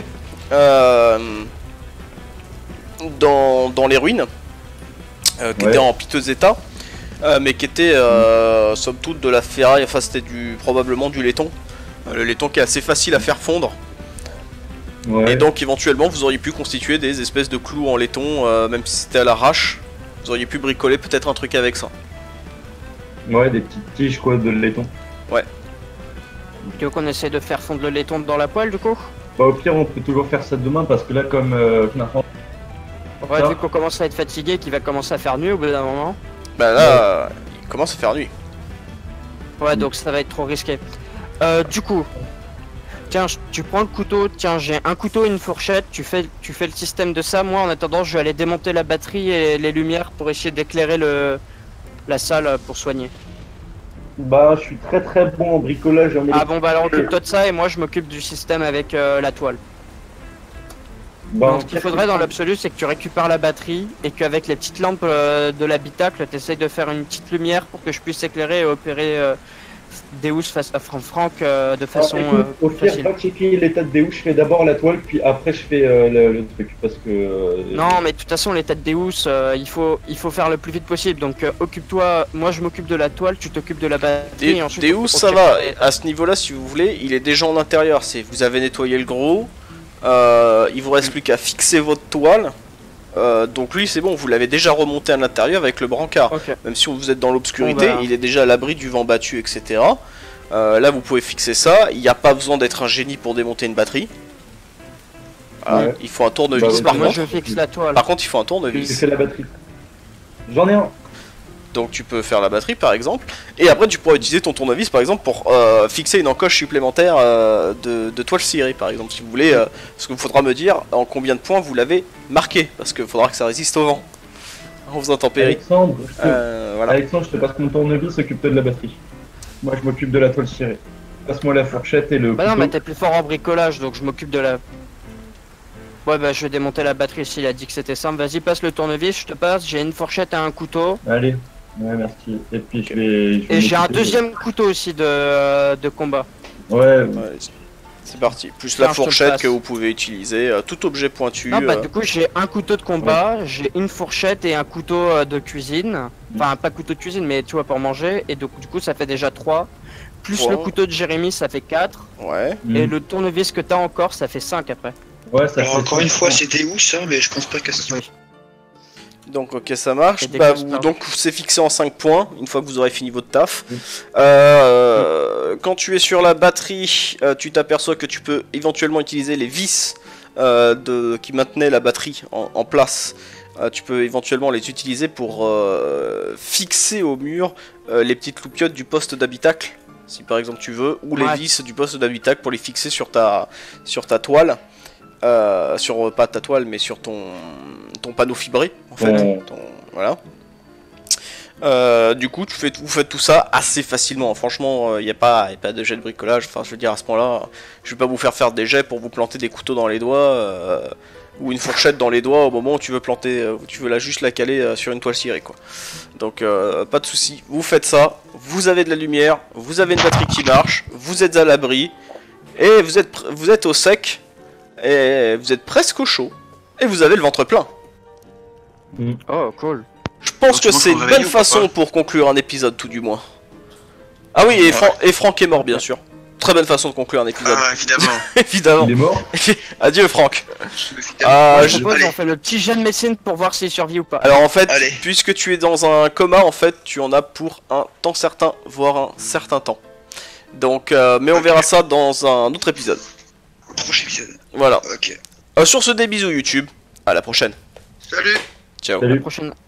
dans les ruines, qui Ouais. étaient en piteux état. mais qui était somme toute de la ferraille, enfin c'était probablement du laiton. Le laiton qui est assez facile à faire fondre. Ouais. Et donc éventuellement vous auriez pu constituer des espèces de clous en laiton, même si c'était à l'arrache. Vous auriez pu bricoler peut-être un truc avec ça. Ouais, des petites tiges quoi de laiton. Tu veux qu'on essaie de faire fondre le laiton dans la poêle du coup? Bah, au pire, on peut toujours faire ça demain parce que là, comme Ouais, Ça. vu qu'on commence à être fatigué, qu'il va commencer à faire nuit au bout d'un moment. Bah là, il commence à faire nuit. Ouais, donc ça va être trop risqué. Du coup, tiens, tu prends le couteau. Tiens, j'ai un couteau et une fourchette. Tu fais le système de ça. Moi, en attendant, je vais aller démonter la batterie et les lumières pour essayer d'éclairer la salle pour soigner. bah, je suis très très bon en bricolage. Ah bon, bah alors occupe-toi de ça et moi je m'occupe du système avec la toile. Bah, Donc, ce qu'il faudrait dans l'absolu, c'est que tu récupères la batterie et qu'avec les petites lampes de l'habitacle, tu essayes de faire une petite lumière pour que je puisse éclairer et opérer Deus face à Franck de façon au pire, facile. pas checker l'état de Deus, je fais d'abord la toile, puis après je fais le truc. Parce que. Non, mais de toute façon, l'état de Deus, il faut faire le plus vite possible. Donc, occupe-toi. Moi, je m'occupe de la toile, tu t'occupes de la batterie. Et ensuite, Deus, on ça check va. les- À ce niveau-là, si vous voulez, il est déjà en intérieur. Vous avez nettoyé le gros. Il vous reste plus qu'à fixer votre toile. Donc lui, c'est bon, vous l'avez déjà remonté à l'intérieur avec le brancard. Ok. Même si vous êtes dans l'obscurité, Bon, bah. il est déjà à l'abri du vent battu, etc. Là, vous pouvez fixer ça. Il n'y a pas besoin d'être un génie pour démonter une batterie. Voilà. Ouais. Il faut un tournevis Bah, par Moi, contre. je fixe la toile. Par contre, il faut un J'ai tournevis. fait la batterie. J'en ai un. Donc tu peux faire la batterie par exemple. Et après, tu pourras utiliser ton tournevis par exemple pour fixer une encoche supplémentaire de toile cirée par exemple. Si vous voulez, parce qu'il faudra me dire en combien de points vous l'avez marqué. Parce qu'il faudra que ça résiste au vent. Aux intempéries. Alexandre, Voilà. Alexandre, je te passe mon tournevis, s'occupe-toi de la batterie. Moi, je m'occupe de la toile cirée. Passe-moi la fourchette et le Bah non, couteau. mais t'es plus fort en bricolage, donc je m'occupe de la. Ouais, bah je vais démonter la batterie s'il a dit que c'était simple. Vas-y, passe le tournevis, je te passe. J'ai une fourchette et un couteau. Allez. Ouais, merci. Et puis, je vais Et j'ai un m'occuper de- deuxième couteau aussi de combat. Ouais, Ouais, c'est parti. Plus Tiens, la je te le fourchette passe. que vous pouvez utiliser. Tout objet pointu. Non, bah du coup, j'ai un couteau de combat, j'ai une fourchette et un couteau de cuisine. Enfin, pas couteau de cuisine, mais tu vois, pour manger. Et donc, du coup, ça fait déjà 3. Plus Trois. le couteau de Jérémy, ça fait 4. Ouais. Et le tournevis que t'as encore, ça fait 5 après. Ouais, ça Alors fait encore une cinq fois, points. c'était où ça? Mais je pense pas qu'à ce niveau. Oui. Donc ok, ça marche. Et des Bah, costards. donc c'est fixé en 5 points une fois que vous aurez fini votre taf. Oui. Quand tu es sur la batterie, tu t'aperçois que tu peux éventuellement utiliser les vis qui maintenaient la batterie en place. Tu peux éventuellement les utiliser pour fixer au mur les petites loupiottes du poste d'habitacle, si par exemple tu veux, ou les Ouais. vis du poste d'habitacle pour les fixer sur ta toile. Sur pas ta toile mais sur ton panneau fibré en fait. Ouais. Voilà. Du coup vous faites tout ça assez facilement. Franchement il n'y a pas de jet de bricolage. Enfin je veux dire à ce point là je vais pas vous faire des jets pour vous planter des couteaux dans les doigts ou une fourchette dans les doigts au moment où tu veux planter tu veux juste la caler sur une toile cirée quoi. Donc pas de souci, vous faites ça, vous avez de la lumière, vous avez une batterie qui marche, vous êtes à l'abri et vous êtes au sec. Et vous êtes presque au chaud. Et vous avez le ventre plein. Oh, cool. Je pense Donc, que tu c'est manges une au réveil bonne ou pas façon pour conclure un épisode, tout du moins. Ah oui, et Franck est mort, bien sûr. Très bonne façon de conclure un épisode. Ah, évidemment. Évidemment. Il est mort. Adieu, Franck. Évidemment. Je je- propose, Allez. on fait le petit jet de médecine pour voir s'il survit ou pas. Alors en fait, Allez. puisque tu es dans un coma, en fait, tu en as pour un temps certain, voire un certain temps. Donc, mais on Ok. verra ça dans un autre épisode. Prochain épisode. Voilà. Ok. Sur ce, des bisous YouTube. À la prochaine. Salut. Ciao. Salut. La prochaine.